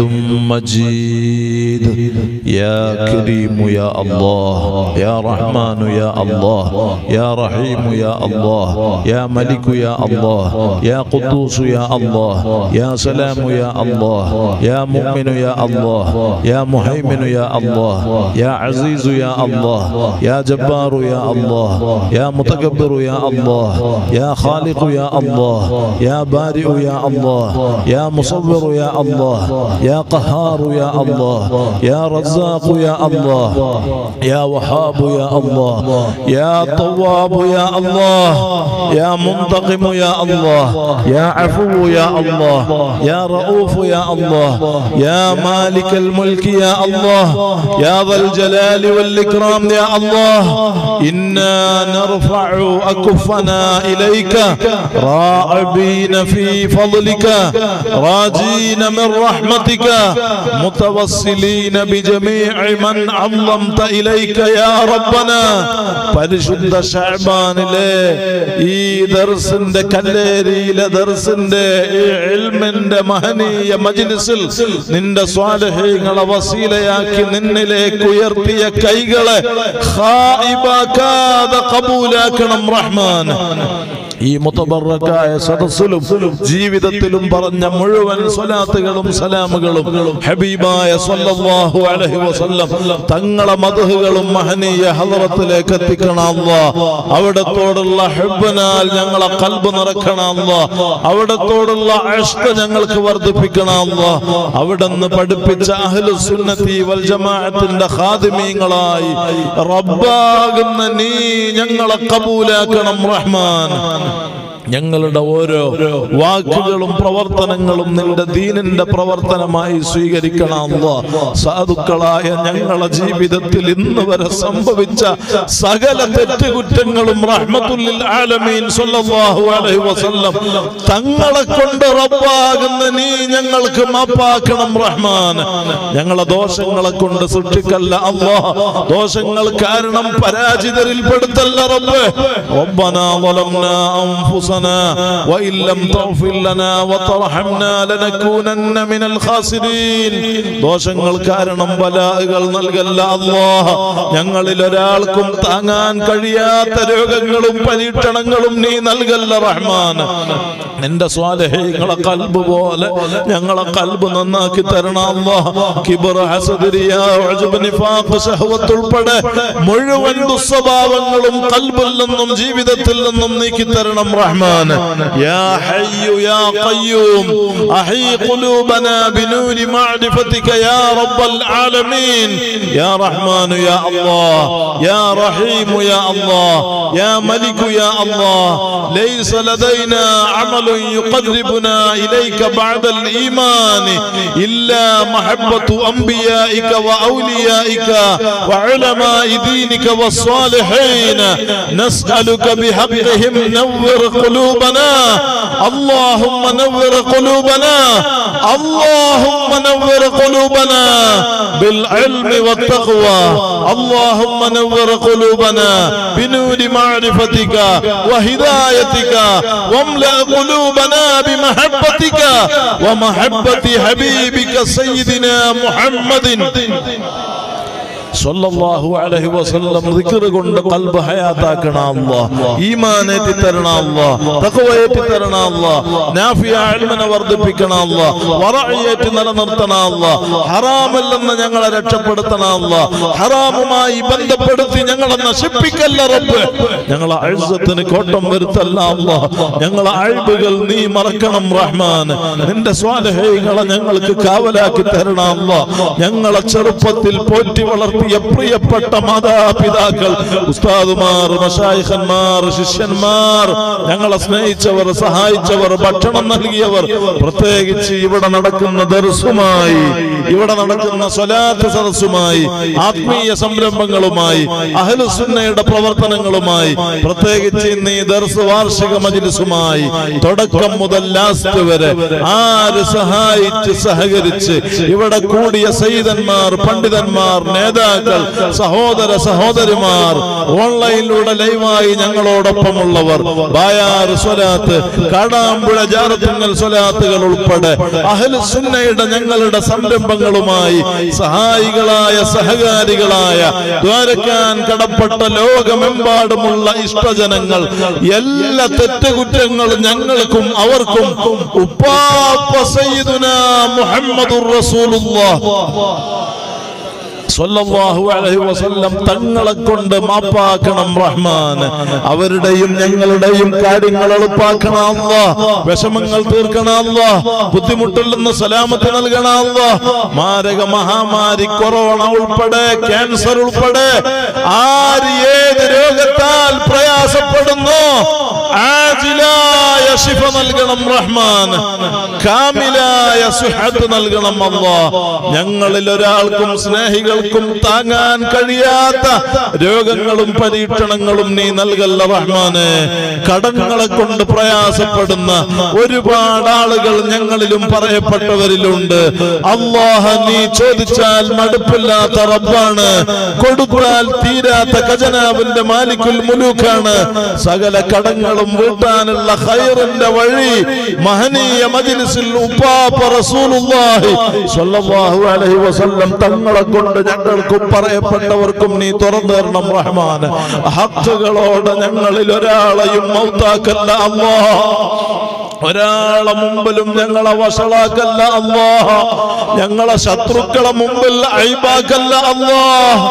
مجيد. يا كريم يا الله يا رحمن يا الله يا رحيم يا الله يا ملك يا الله يا قدوس يا الله يا سلام يا الله يا مؤمن يا الله يا مهيمن يا الله يا عزيز يا الله يا جبار يا الله يا متكبر يا الله يا خالق يا الله يا بارئ يا الله يا مصور يا الله يا قهار يا الله يا رزاق يا الله يا وهاب يا الله يا طواب يا الله يا منتقم يا الله يا عفو يا الله يا رؤوف يا الله يا مالك الملك يا الله يا ذا الجلال والإكرام يا الله. إنا نرفع أكفنا إليك راغبين في فضلك راجين من رحمتك متوسلين بجميع من عظم عظمت إليك يا ربنا പരിശുദ്ധ ശഅബാനിലെ ഈ ദർസിന്റെ കല്ലേരിയിലെ ദർസിന്റെ ഈ ഇൽമിന്റെ മഹനീയ മജ്ലിസിൽ നിന്റെ സ്വാലിഹീങ്ങളെ വസീലയാക്കി നിന്നിലേക്ക് ഉയർത്തിയ കൈകളെ ഖായിബാകാതെ ഖബൂലാക്കണം റഹ്മാൻ. ഈ മുതബറക്കായ സദസ്സിലും ജീവിതത്തിലും പറഞ്ഞ മുഴുവൻ സ്വലാത്തുകളും സലാമുകളും ഹബീബായ സ്വല്ലല്ലാഹു അലൈഹി വസല്ലം തങ്ങളെ മദ്ഹുകളും മഹനീയ ഹളറത്തിലേക്ക് എത്തിക്കണം അല്ലാഹ്. അവിടത്തോടുള്ള ഹുബ്ബനാൽ ഞങ്ങളെ ഖൽബ് നിറക്കണം അല്ലാഹ്. അവിടത്തോടുള്ള ഇഷ്ഖ് ഞങ്ങൾക്ക് വർദ്ധിപ്പിക്കണം അല്ലാഹ്. അവിടുന്ന് പഠിപ്പിച്ച അഹ്ലുസ് സുന്നത്തി വൽ ജമാഅത്തിന്റെ ഖാദിമീങ്ങളായി റബ്ബാകുന്ന നീ ഞങ്ങളെ ഖബൂലാക്കണം റഹ്മാൻ. ഞങ്ങളുടെ ഓരോ വാക്കുകളും പ്രവർത്തനങ്ങളും നിന്റെ ദീനിന്റെ പ്രവർത്തനമായി സ്വീകരിക്കണം അല്ലാഹ്. സാധുക്കളായ ഞങ്ങളുടെ ജീവിതത്തിൽ ഇന്ന് വരെ സംഭവിച്ച സകല തെറ്റുകുറ്റങ്ങളും റഹ്മത്തുൽ ലിൽ ആലമീൻ സ്വല്ലല്ലാഹു അലൈഹി വസല്ലം തങ്ങളെ കൊണ്ട് റബ്ബാകുന്ന നീ ഞങ്ങൾക്ക് മാപ്പാക്കണം റഹ്മാൻ. ഞങ്ങളെ ദോഷങ്ങളെ കൊണ്ട് സൃഷ്ടിക്കല്ല അല്ലാഹ്. ദോഷങ്ങൾ കാരണം പരാജിതരിൽ പെടുത്തല്ല റബ്ബേ. റബ്ബനാ ളലംനാ അൻഫുസനാ وإن لم تغفر لنا وترحمنا لنكونن من الخاسرين. ദോഷങ്ങൾ കാരണം ബലാകൾ നൽകല്ല അല്ലാഹ്. ഞങ്ങളിൽ ഒരാൾക്കും താങ്ങാൻ കഴിയാത്ത രോഗങ്ങളും പരീക്ഷണങ്ങളും നീ നൽകല്ല റഹ്മാൻ. നിന്റെ സ്വാലിഹീങ്ങളെ ഖൽബ് പോലെ ഞങ്ങളെ ഖൽബ് നന്നാക്കി തരണം അല്ലാഹ്. കിബ്ർ, ഹസദ്, റിയാ, ഉജ്ബ്, നിഫാഖ്, ശഹവത്ത് ഉൾപ്പെടെ മുഴുവൻ ദുസ്വഭാവങ്ങളും ഖൽബിൽ നിന്നും ജീവിതത്തിൽ നിന്നും നീക്കി തരണം റഹ്മാൻ. يا حي يا قيوم أحي قلوبنا بنور معرفتك يا رب العالمين. يا رحمن يا الله يا رحيم يا الله يا ملك يا الله. ليس لدينا عمل يقربنا إليك بعد الإيمان إلا محبة أنبيائك وأوليائك وعلماء دينك والصالحين. نسألك بحقهم نور قلوبنا اللهم نور قلوبنا اللهم نور قلوبنا بالعلم والتقوى. اللهم نور قلوبنا بنور معرفتك وهدايتك واملأ قلوبنا بمحبتك ومحبة حبيبك سيدنا محمد സല്ലല്ലാഹു അലൈഹി വസല്ലം ദിക്ർ കൊണ്ട് ഖൽബ് ഹയാതാക്കണം അല്ലാഹ്. ഈമാൻ ഏറ്റി തരണം അല്ലാഹ്. തഖ്വ ഏറ്റി തരണം അല്ലാഹ്. നാഫിയ ഇൽമിനെ വർദ്ധിപ്പിക്കണം അല്ലാഹ്. വറഇയത്ത് നിലനിർത്തണം അല്ലാഹ്. ഹറാമിൽ നിന്ന് ഞങ്ങളെ രക്ഷപ്പെടുത്തണം അല്ലാഹ്. ഹറാമുമായി ബന്ധപ്പെടുത്തി ഞങ്ങളെ നശിപ്പിക്കല്ല റബ്ബ്. ഞങ്ങളെ ഇസ്സത്തിന് കോട്ടം വരുത്തല്ല അല്ലാഹ്. ഞങ്ങളെ അയ്ബുകൾ നീ മറക്കണം റഹ്മാൻ. നിന്റെ സ്വാലിഹീങ്ങളെ ഞങ്ങൾക്ക് കാവലാക്കി തരണം അല്ലാഹ്. ഞങ്ങളെ ചെറുപ്പത്തിൽ പോറ്റി വളർത്തി പ്രിയപ്പെട്ട മാതാപിതാക്കൾ, ഉസ്താദുമാർ, മശായിഖന്മാർ, ശിഷ്യന്മാർ, ഞങ്ങളെ സ്നേഹിച്ചവർ, സഹായിച്ചവർ, ഭക്ഷണം നൽകിയവർ, പ്രത്യേകിച്ച് ഇവിടെ നടക്കുന്ന ദർസുമായി, ഇവിടെ നടക്കുന്ന സ്വലാത്ത് സദസ്സുമായി, ആത്മീയ സംരംഭങ്ങളുമായി, അഹ്ലുസ് സുന്നയുടെ പ്രവർത്തനങ്ങളുമായി, പ്രത്യേകിച്ച് ഇന്ന് ഈ ദർസ് വാർഷിക മജ്ലിസുമായി തുടക്കം മുതൽ ലാസ്റ്റ് വരെ ആര് സഹായിച്ച് സഹകരിച്ച് ഇവിടെ കൂടിയ സയ്യിദന്മാർ, പണ്ഡിതന്മാർ, നേതാക്കൾ, സഹോദര സഹോദരിമാർ, ഓൺലൈനിലൂടെ ലൈവായി ഞങ്ങളോടൊപ്പമുള്ളവർ, ബായാർ സ്വലാത്ത്, കാടാമ്പുഴ ജാറത്തുങ്ങൽ സ്വലാത്തുകൾ ഉൾപ്പെടെ അഹ്ലുസ് സുന്നയുടെ ഞങ്ങളുടെ സംരംഭങ്ങളുമായി സഹായികളായ സഹകാരികളായ ദ്വാരക്കാൻ കടപ്പെട്ട ലോകമെമ്പാടുമുള്ള ഇഷ്ടജനങ്ങൾ, എല്ലാ തെറ്റുകുറ്റങ്ങളും ഞങ്ങൾക്കും അവർക്കും ഉപ്പാപ്പ സയ്യിദുനാ മുഹമ്മദുർ റസൂലുള്ളാഹ് സ്വല്ലല്ലാഹു അലൈഹി വസല്ലം തങ്ങളെ കൊണ്ട് മാപ്പാക്കണം റഹ്മാൻ. അവരുടെയും ഞങ്ങളുടെയും കാര്യങ്ങൾ എളുപ്പാക്കണം അല്ലാഹ്. വിഷമങ്ങൾ തീർക്കണം അല്ലാഹ്. ബുദ്ധിമുട്ടിൽ നിന്ന് സലാമത്ത് നൽകണം അല്ലാഹ്. മാരക മഹാമാരി കൊറോണ ഉൾപ്പെടെ, ക്യാൻസർ ഉൾപ്പെടെ ആര് ഏത് രോഗത്താൽ പ്രയാസപ്പെടുന്നു ആജിലായ ശിഫ നൽകണം റഹ്മാൻ. കാമിലായ സുഹത്ത് നൽകണം അല്ലാഹ്. ഞങ്ങളിൽ ഒരാൾക്കും സ്നേഹികൾ ശരീരങ്ങൾക്കും താങ്ങാൻ കഴിയാത്ത രോഗങ്ങളും പരീക്ഷണങ്ങളും നീ നൽകല്ല റഹ്മാനെ. കടങ്ങളെ കൊണ്ട് പ്രയാസപ്പെടുന്ന ഒരുപാട് ആളുകൾ ഞങ്ങളിലും പറയപ്പെട്ടവരിലുണ്ട്. അല്ലാഹ, നീ ചോദിച്ചാൽ മടുപ്പില്ലാത്ത റബ്ബാണ്, കൊടുത്താൽ തീരാത്ത ഖജനാവിന്റെ മാലിക്കുൽ മുലൂക്കാണ്. സകല കടങ്ങളും വീട്ടാനുള്ള ഖൈറിന്റെ വഴി മഹനീയ മജ്ലിസിൽ ഉപ്പാപ്പ റസൂലുള്ളാഹി സ്വല്ലല്ലാഹു അലൈഹി വസല്ലം തങ്ങളെ കൊണ്ട് ഞങ്ങൾക്കും പറയപ്പെട്ടവർക്കും നീ തുറന്നു തരണം റഹ്മാൻ. ഹഖ്കളോട് ഞങ്ങളിൽ ഒരാളെയും മൗത്താക്കല്ല അല്ലാഹ്. ഒരാളെ മുമ്പിലും ഞങ്ങളെ വഷളാക്കല്ല അല്ലാഹ്. ഞങ്ങളെ ശത്രുക്കളെ മുമ്പിൽ ഐബാക്കല്ല അല്ലാഹ്.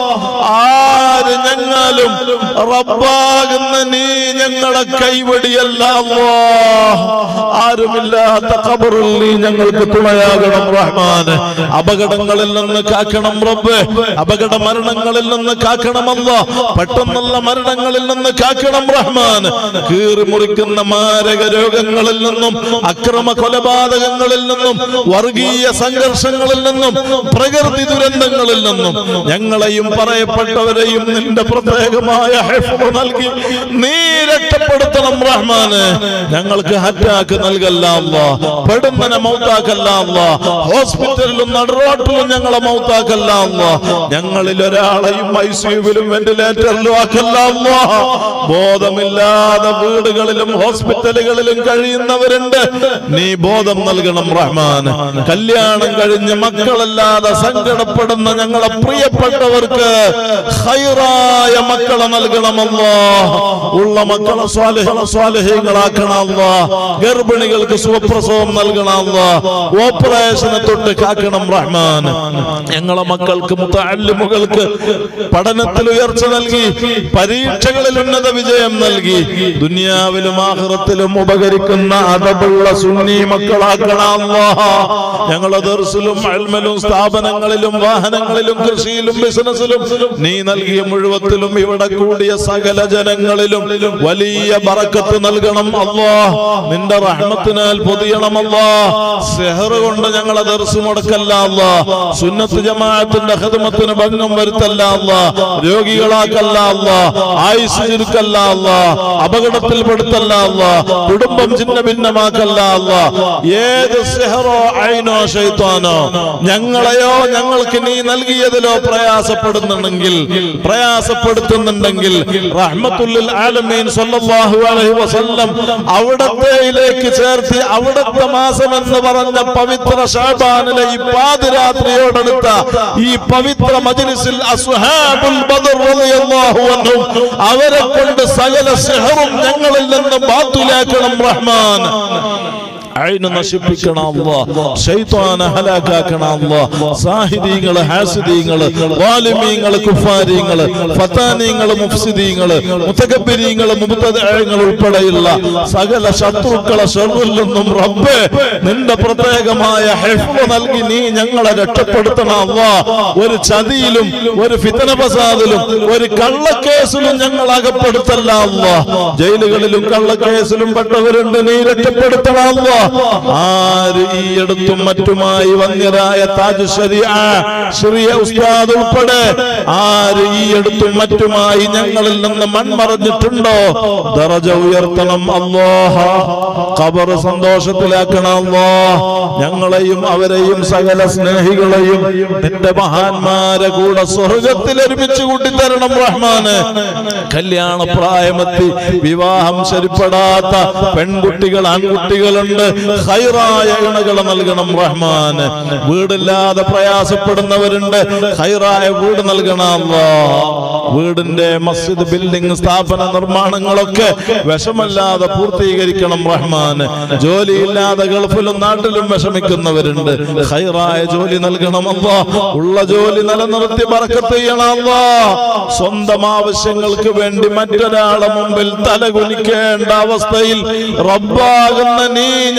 ആര് ഞങ്ങളും റബ്ബാകുന്ന നീ ഞങ്ങളെ കൈവടിയല്ല അല്ലാഹ്. ആരുമില്ലാത്ത ഖബറിൽ നീ ഞങ്ങൾക്ക് തുണയാകണം റഹ്മാൻ. അപകടങ്ങളിൽ നിന്ന് കാക്കണം റബ്ബേ. അപകട മരണങ്ങളിൽ നിന്ന് കാക്കണം അല്ലാഹ്. പെട്ടെന്നുള്ള മരണങ്ങളിൽ നിന്ന് കാക്കണം റഹ്മാൻ. കീറി മുറിക്കുന്ന മാരക രോഗങ്ങളിൽ നിന്നും അക്രമ കൊലപാതകങ്ങളിൽ നിന്നും വർഗീയ സംഘർഷങ്ങളിൽ നിന്നും പ്രകൃതി ദുരന്തങ്ങളിൽ നിന്നും ഞങ്ങളെയും പറയപ്പെട്ടവരെയും നിന്റെ പ്രത്യേകമായ ഹിഫ്ള് നൽകി നീ രക്ഷപ്പെടുത്തണം റഹ്മാന്. ഞങ്ങൾക്ക് അറ്റാക്ക് നൽകല്ല അല്ലാഹ്. പെടുന്നനെ മൗത്താക്കല്ല അല്ലാഹ്. ഹോസ്പിറ്റലിലും നടുറോട്ടിലും ഞങ്ങളെ മൗത്താക്കല്ല അല്ലാഹ്. ഞങ്ങളിൽ ഒരാളെയും ഐസിയുവിലും വെന്റിലേറ്ററിലും ആക്കല്ല അല്ലാഹ്. ബോധമില്ലാതെ വീടുകളിലും ഹോസ്പിറ്റലുകളിലും കഴിയുന്നവർ നീ ബോധം നൽകണം റഹ്മാൻ. കല്യാണം കഴിഞ്ഞ് മക്കളല്ലാതെ സങ്കടപ്പെടുന്ന ഞങ്ങളെ പ്രിയപ്പെട്ടവർക്ക് ഖൈറായ മക്കളെ നൽകണം അല്ലാഹ്. ഉള്ള മക്കളെ സ്വാലിഹീന സ്വാലിഹീങ്ങളാക്കണം അല്ലാഹ്. ഗർഭിണികൾക്ക് സുഖപ്രസവം നൽകണം അല്ലാഹ്. ഓപ്പറേഷനെ തൊട്ട് കാക്കണം റഹ്മാൻ. ഞങ്ങളെ മക്കൾക്ക് മുതഅല്ലിമുകൾക്ക് പഠനത്തിൽ ഉയർച്ച നൽകി പരീക്ഷകളിൽ ഉന്നത വിജയം നൽകി ദുനിയാവിലും ആഖിറത്തിലും ഉപകരിക്കുന്ന അതബുള്ള സുന്നി മക്കളാക്കണം അല്ലാഹ്. ഞങ്ങളെ ദർസിലും ഇൽമിലും സ്ഥാപനങ്ങളിലും വാഹനങ്ങളിലും കൃഷിയിലും ബിസിനസ്സിലും നീ നൽകിയ മുഴുവത്തിലും ഇവിടെ കൂടിയ സകല ജനങ്ങളിലും വലിയ ബറക്കത്ത് നൽകണം അല്ലാഹ്. നിന്റെ റഹ്മത്തിനാൽ പൊതിയണം അല്ലാഹ്. സിഹ്ർ കൊണ്ട് ഞങ്ങളെ ദർസ് മുടക്കല്ല അല്ലാഹ്. സുന്നത്ത് ജമാഅത്തിന്റെ ഖിദ്മത്തിന് ഭംഗം വരുത്തല്ല അല്ലാഹ്. രോഗികളാക്കല്ല അല്ലാഹ്. ആയുസ് ചുരുക്കല്ല അല്ലാഹ്. അപകടത്തിൽ പെടുത്തല്ല അല്ലാഹ്. കുടുംബം ചിന്ന ഭിന്നമാക്കല്ല അല്ലാഹ്. ഏത് സിഹ്റോ ഐനോ ശൈത്താനോ ഞങ്ങളെയോ ഞങ്ങൾക്ക് നീ നൽകിയതിലോ പ്രയാസപ്പെടുന്നുണ്ടെങ്കിൽ പ്രയാസപ്പെടുത്തുന്നുണ്ടെങ്കിൽ റഹ്മത്തുൽ ആലമീൻ സ്വല്ലല്ലാഹു അലൈഹി വസല്ലം അവിടത്തേയിലേക്ക് ചേർത്തി അവിടത്തെ മാസം എന്ന് പറഞ്ഞ പവിത്ര ശഅബാനിലെ ഈ പാതിരാത്രിയോടടുത്ത ഈ പവിത്ര മജ്ലിസിൽ അസ്ഹാബുൽ ബദർ റളിയല്ലാഹു അൻഹും അവരെ കൊണ്ട് സകല സിഹ്റും ഞങ്ങളിൽ നിന്ന് ബാത്തിലാക്കണം റഹ്മാൻ. ഐന നശിപ്പിക്കണം അല്ലാഹ്. ശൈത്താനെ ഹലാക്കാക്കണം അല്ലാഹ്. സാഹിദീങ്ങള് ഹാസിദീങ്ങള് വാലിമീങ്ങള് കുഫാരീങ്ങള് ഫതാനീങ്ങള് മുഫ്സിദീങ്ങള് മുതകബ്ബിരീങ്ങള് മുബ്തദിഈങ്ങള് ഉൾപ്പെടെയുള്ള സകല ശത്രുക്കളെ ശർറിൽ നിന്നും റബ്ബേ നിന്റെ പ്രത്യേകമായ ഹിഫ്ള് നൽകി നീ ഞങ്ങളെ രക്ഷപ്പെടുത്തണം അല്ലാഹ്. ഒരു ചതിയിലും ഒരു ഫിത്ന ഫസാദിലും ഒരു കള്ളക്കേസിലും ഞങ്ങൾ അകപ്പെടുത്തല്ല അല്ലാഹ്. ജയിലുകളിലും കള്ളക്കേസിലും പെട്ടവരുണ്ട്, നീ രക്ഷപ്പെടുത്തണം അല്ലാഹ്. ആര് ഈ അടുത്തും മറ്റുമായി വന്യരായ താജ് ശരിഅ ശരിയ ഉസ്താദ് ഉൾപ്പെടെ ആര് ഈ അടുത്തും മറ്റുമായി ഞങ്ങളിൽ നിന്ന് മൺമറഞ്ഞിട്ടുണ്ടോ ദറജ ഉയർത്തണം അല്ലാഹ്. ഖബർ സന്തോഷത്തിലാക്കണം അല്ലാഹ്. ഞങ്ങളെയും അവരെയും സകല സ്നേഹികളെയും നിന്റെ മഹാന്മാരെ കൂടെ സ്വർഗത്തിൽ ഒരുമിച്ച് കൂട്ടിത്തരണം റഹ്മാന്. കല്യാണ പ്രായമെത്തി വിവാഹം ശരിപ്പെടാത്ത പെൺകുട്ടികൾ ആൺകുട്ടികളുണ്ട്, ഖൈറായ ഇണകളെ നൽകണം റഹ്മാൻ. വീടില്ലാതെ പ്രയാസപ്പെടുന്നവരുണ്ട്, ഖൈറായ വീട് നൽകണം അല്ലാഹ്. വീടിന്റെ മസ്ജിദ് ബിൽഡിംഗ് സ്ഥാപന നിർമ്മാണങ്ങളൊക്കെ വിഷമല്ലാതെ പൂർത്തീകരിക്കണം റഹ്മാൻ. ജോലിയില്ലാതെ ഗൾഫിലും നാട്ടിലും വിഷമിക്കുന്നവരുണ്ട്, ഖൈറായ ജോലി നൽകണം അല്ലാഹ്. ഉള്ള ജോലി നിലനിർത്തി ബറക്കത്ത് ചെയ്യണം അല്ലാഹ്. സ്വന്തം ആവശ്യങ്ങൾക്ക് വേണ്ടി മറ്റൊരാളെ മുമ്പിൽ തലകുനിക്കേണ്ട അവസ്ഥയിൽ റബ്ബാകുന്ന നീ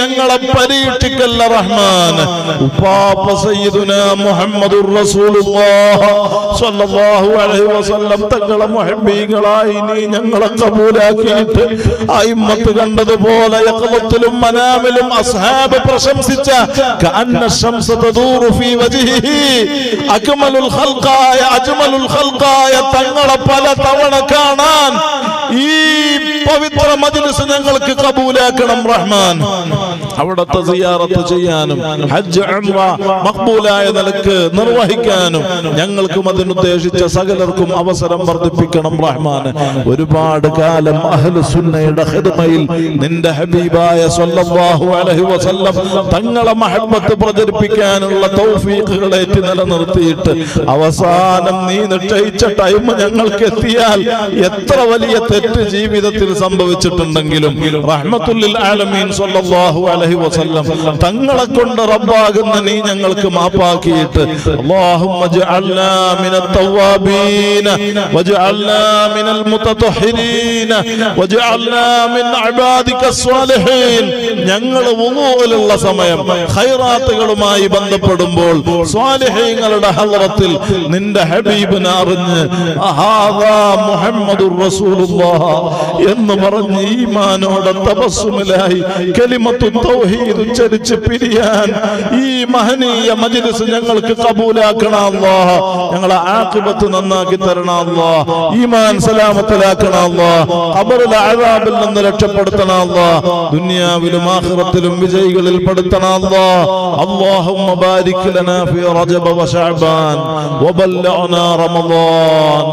ഞങ്ങളെ പരീക്ഷിക്കല്ല റഹ്മാൻ. ഉപ്പാപ്പ സയ്യിദുനാ മുഹമ്മദുർ റസൂലുള്ളാഹ് സ്വല്ലല്ലാഹു അലൈഹി വസല്ലം തങ്ങളെ മുഹബ്ബീകളായി നീ ഞങ്ങളെ കബൂലാക്കിയിട്ട് അയിമ്മത്ത് കണ്ടതുപോലെ യഖലത്തിലും മനാമിലും അസ്ഹാബ് പ്രശംസിച്ച കഅന്ന ശംസ തദൂറു ഫീ വജ്ഹിഹി അക്മലുൽ ഖൽഖായ അജ്മലുൽ ഖൽഖായ തങ്ങളെ പല തവണ കാണാൻ ഈ പവിത്ര മജ്ലിസ് ഞങ്ങൾക്ക് കബൂലാക്കണം റഹ്മാൻ. അവിടത്തെ സിയാറത്ത് ചെയ്യാനും ഹജ്ജ് ഉംറ മഖ്ബൂലായ നിലക്ക് നിർവഹിക്കാനും ഞങ്ങൾക്കും അതിനുദ്ദേശിച്ച സകലർക്കും അവസരം വർദ്ധിപ്പിക്കണം റഹ്മാൻ. ഒരുപാട് കാലം അഹ്ലു സുന്നയുടെ ഖിദ്മയിൽ നിന്റെ ഹബീബായ സ്വല്ലല്ലാഹു അലൈഹി വസല്ലം തങ്ങളെ മഹബ്ബത്ത് പ്രചരിപ്പിക്കാനുള്ള തൗഫീഖുകൾ ഏറ്റി നിലനിർത്തിയിട്ട് അവസാനം നീ നിശ്ചയിച്ച ടൈം ഞങ്ങൾക്ക് എത്തിയാൽ എത്ര വലിയ തെറ്റ് ജീവിതത്തിൽ സംഭവിച്ചിട്ടുണ്ടെങ്കിലും റഹ്മത്തുൽ ആലമീൻ സ്വല്ലല്ലാഹു അലൈഹി വസല്ലം തങ്ങളെ കൊണ്ട് റബ്ബാകുന്ന നീ ഞങ്ങൾക്ക് മാപ്പാക്കിയിട്ട് അല്ലാഹുമ്മ ജഅൽനാ മിനത്ത് തവ്വാബീന വജഅൽനാ മിനൽ മുതതഹിരീന വജഅൽനാ മിൻ ഇബാദിക സ്വാലിഹീൻ. ഞങ്ങൾ വുളൂഇലുള്ള സമയം ഖൈറാത്തുകളുമായി ബന്ധപ്പെടുമ്പോൾ സ്വാലിഹീങ്ങളുടെ ഹളറത്തിൽ നിന്റെ ഹബീബിനെ അറിഞ്ഞ് അഹാദാ മുഹമ്മദുർ റസൂലുള്ളാഹ് എന്ന് പറഞ്ഞ് ഈമാനോടെ തബസ്സുമിലായി കലിമത്തു തൗഹീദ് ഉച്ചരിച്ച് പിരിയാൻ ഈ മഹനീയ മജ്ലിസ് ഞങ്ങൾക്ക് കബൂലാക്കണം അല്ലാഹ്. ഞങ്ങളെ ആഖിബത്ത് നന്നാക്കി തരണം അല്ലാഹ്. ഈമാൻ സലാമത്തിലാക്കണം അല്ലാഹ്. ഖബറിലെ അദാബിൽ നിന്ന് രക്ഷപ്പെടുത്തണം അല്ലാഹ്. ദുനിയാവിലും ആഖിറത്തിലും വിജയികളിൽ പെടുത്തണം അല്ലാഹ്. അല്ലാഹുമ്മ ബാരിക് ലനാ ഫീ റജബ വശഅബാൻ വബല്ലഗ്നാ റമളാൻ.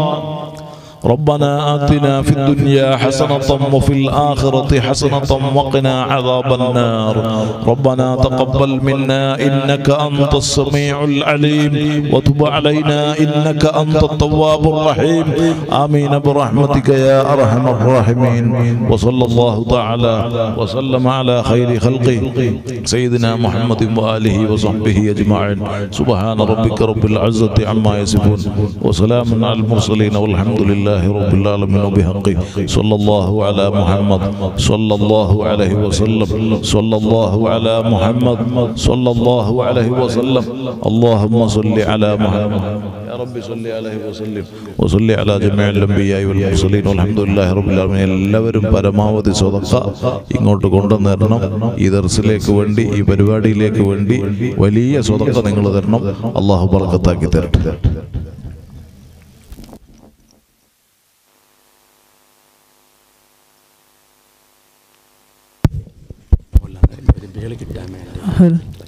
ربنا آتنا في الدنيا حسنة وفي الآخرة حسنة وقنا عذاب النار. ربنا تقبل منا إنك أنت السميع العليم وتب علينا إنك أنت التواب الرحيم. آمين برحمتك يا أرحم الراحمين. وصلى الله تعالى وسلم على خير خلقه سيدنا محمد وآله وصحبه أجمعين. سبحان ربك رب العزة عما يصفون وسلام على المرسلين والحمد لله رب العالمين بحقه صلى الله على محمد صلى الله عليه وسلم صلى الله على محمد صلى الله عليه وسلم. اللهم صل على محمد يا رب صل عليه وسلم وصل على جميع الأنبياء والمرسلين والحمد لله رب العالمين. എല്ലാവരും പരമാവധി സ്വതക്ക ഇങ്ങോട്ട് കൊണ്ടുവന്നിരണം. ഈ ദർസിലേക്ക് വേണ്ടി ഈ പരിപാടിയിലേക്ക് വേണ്ടി വലിയ സ്വതക്ക നിങ്ങൾ തരണം. അല്ലാഹു ബർക്കത്താക്കി തരട്ടെ. കിട്ടാൻ വേണ്ടി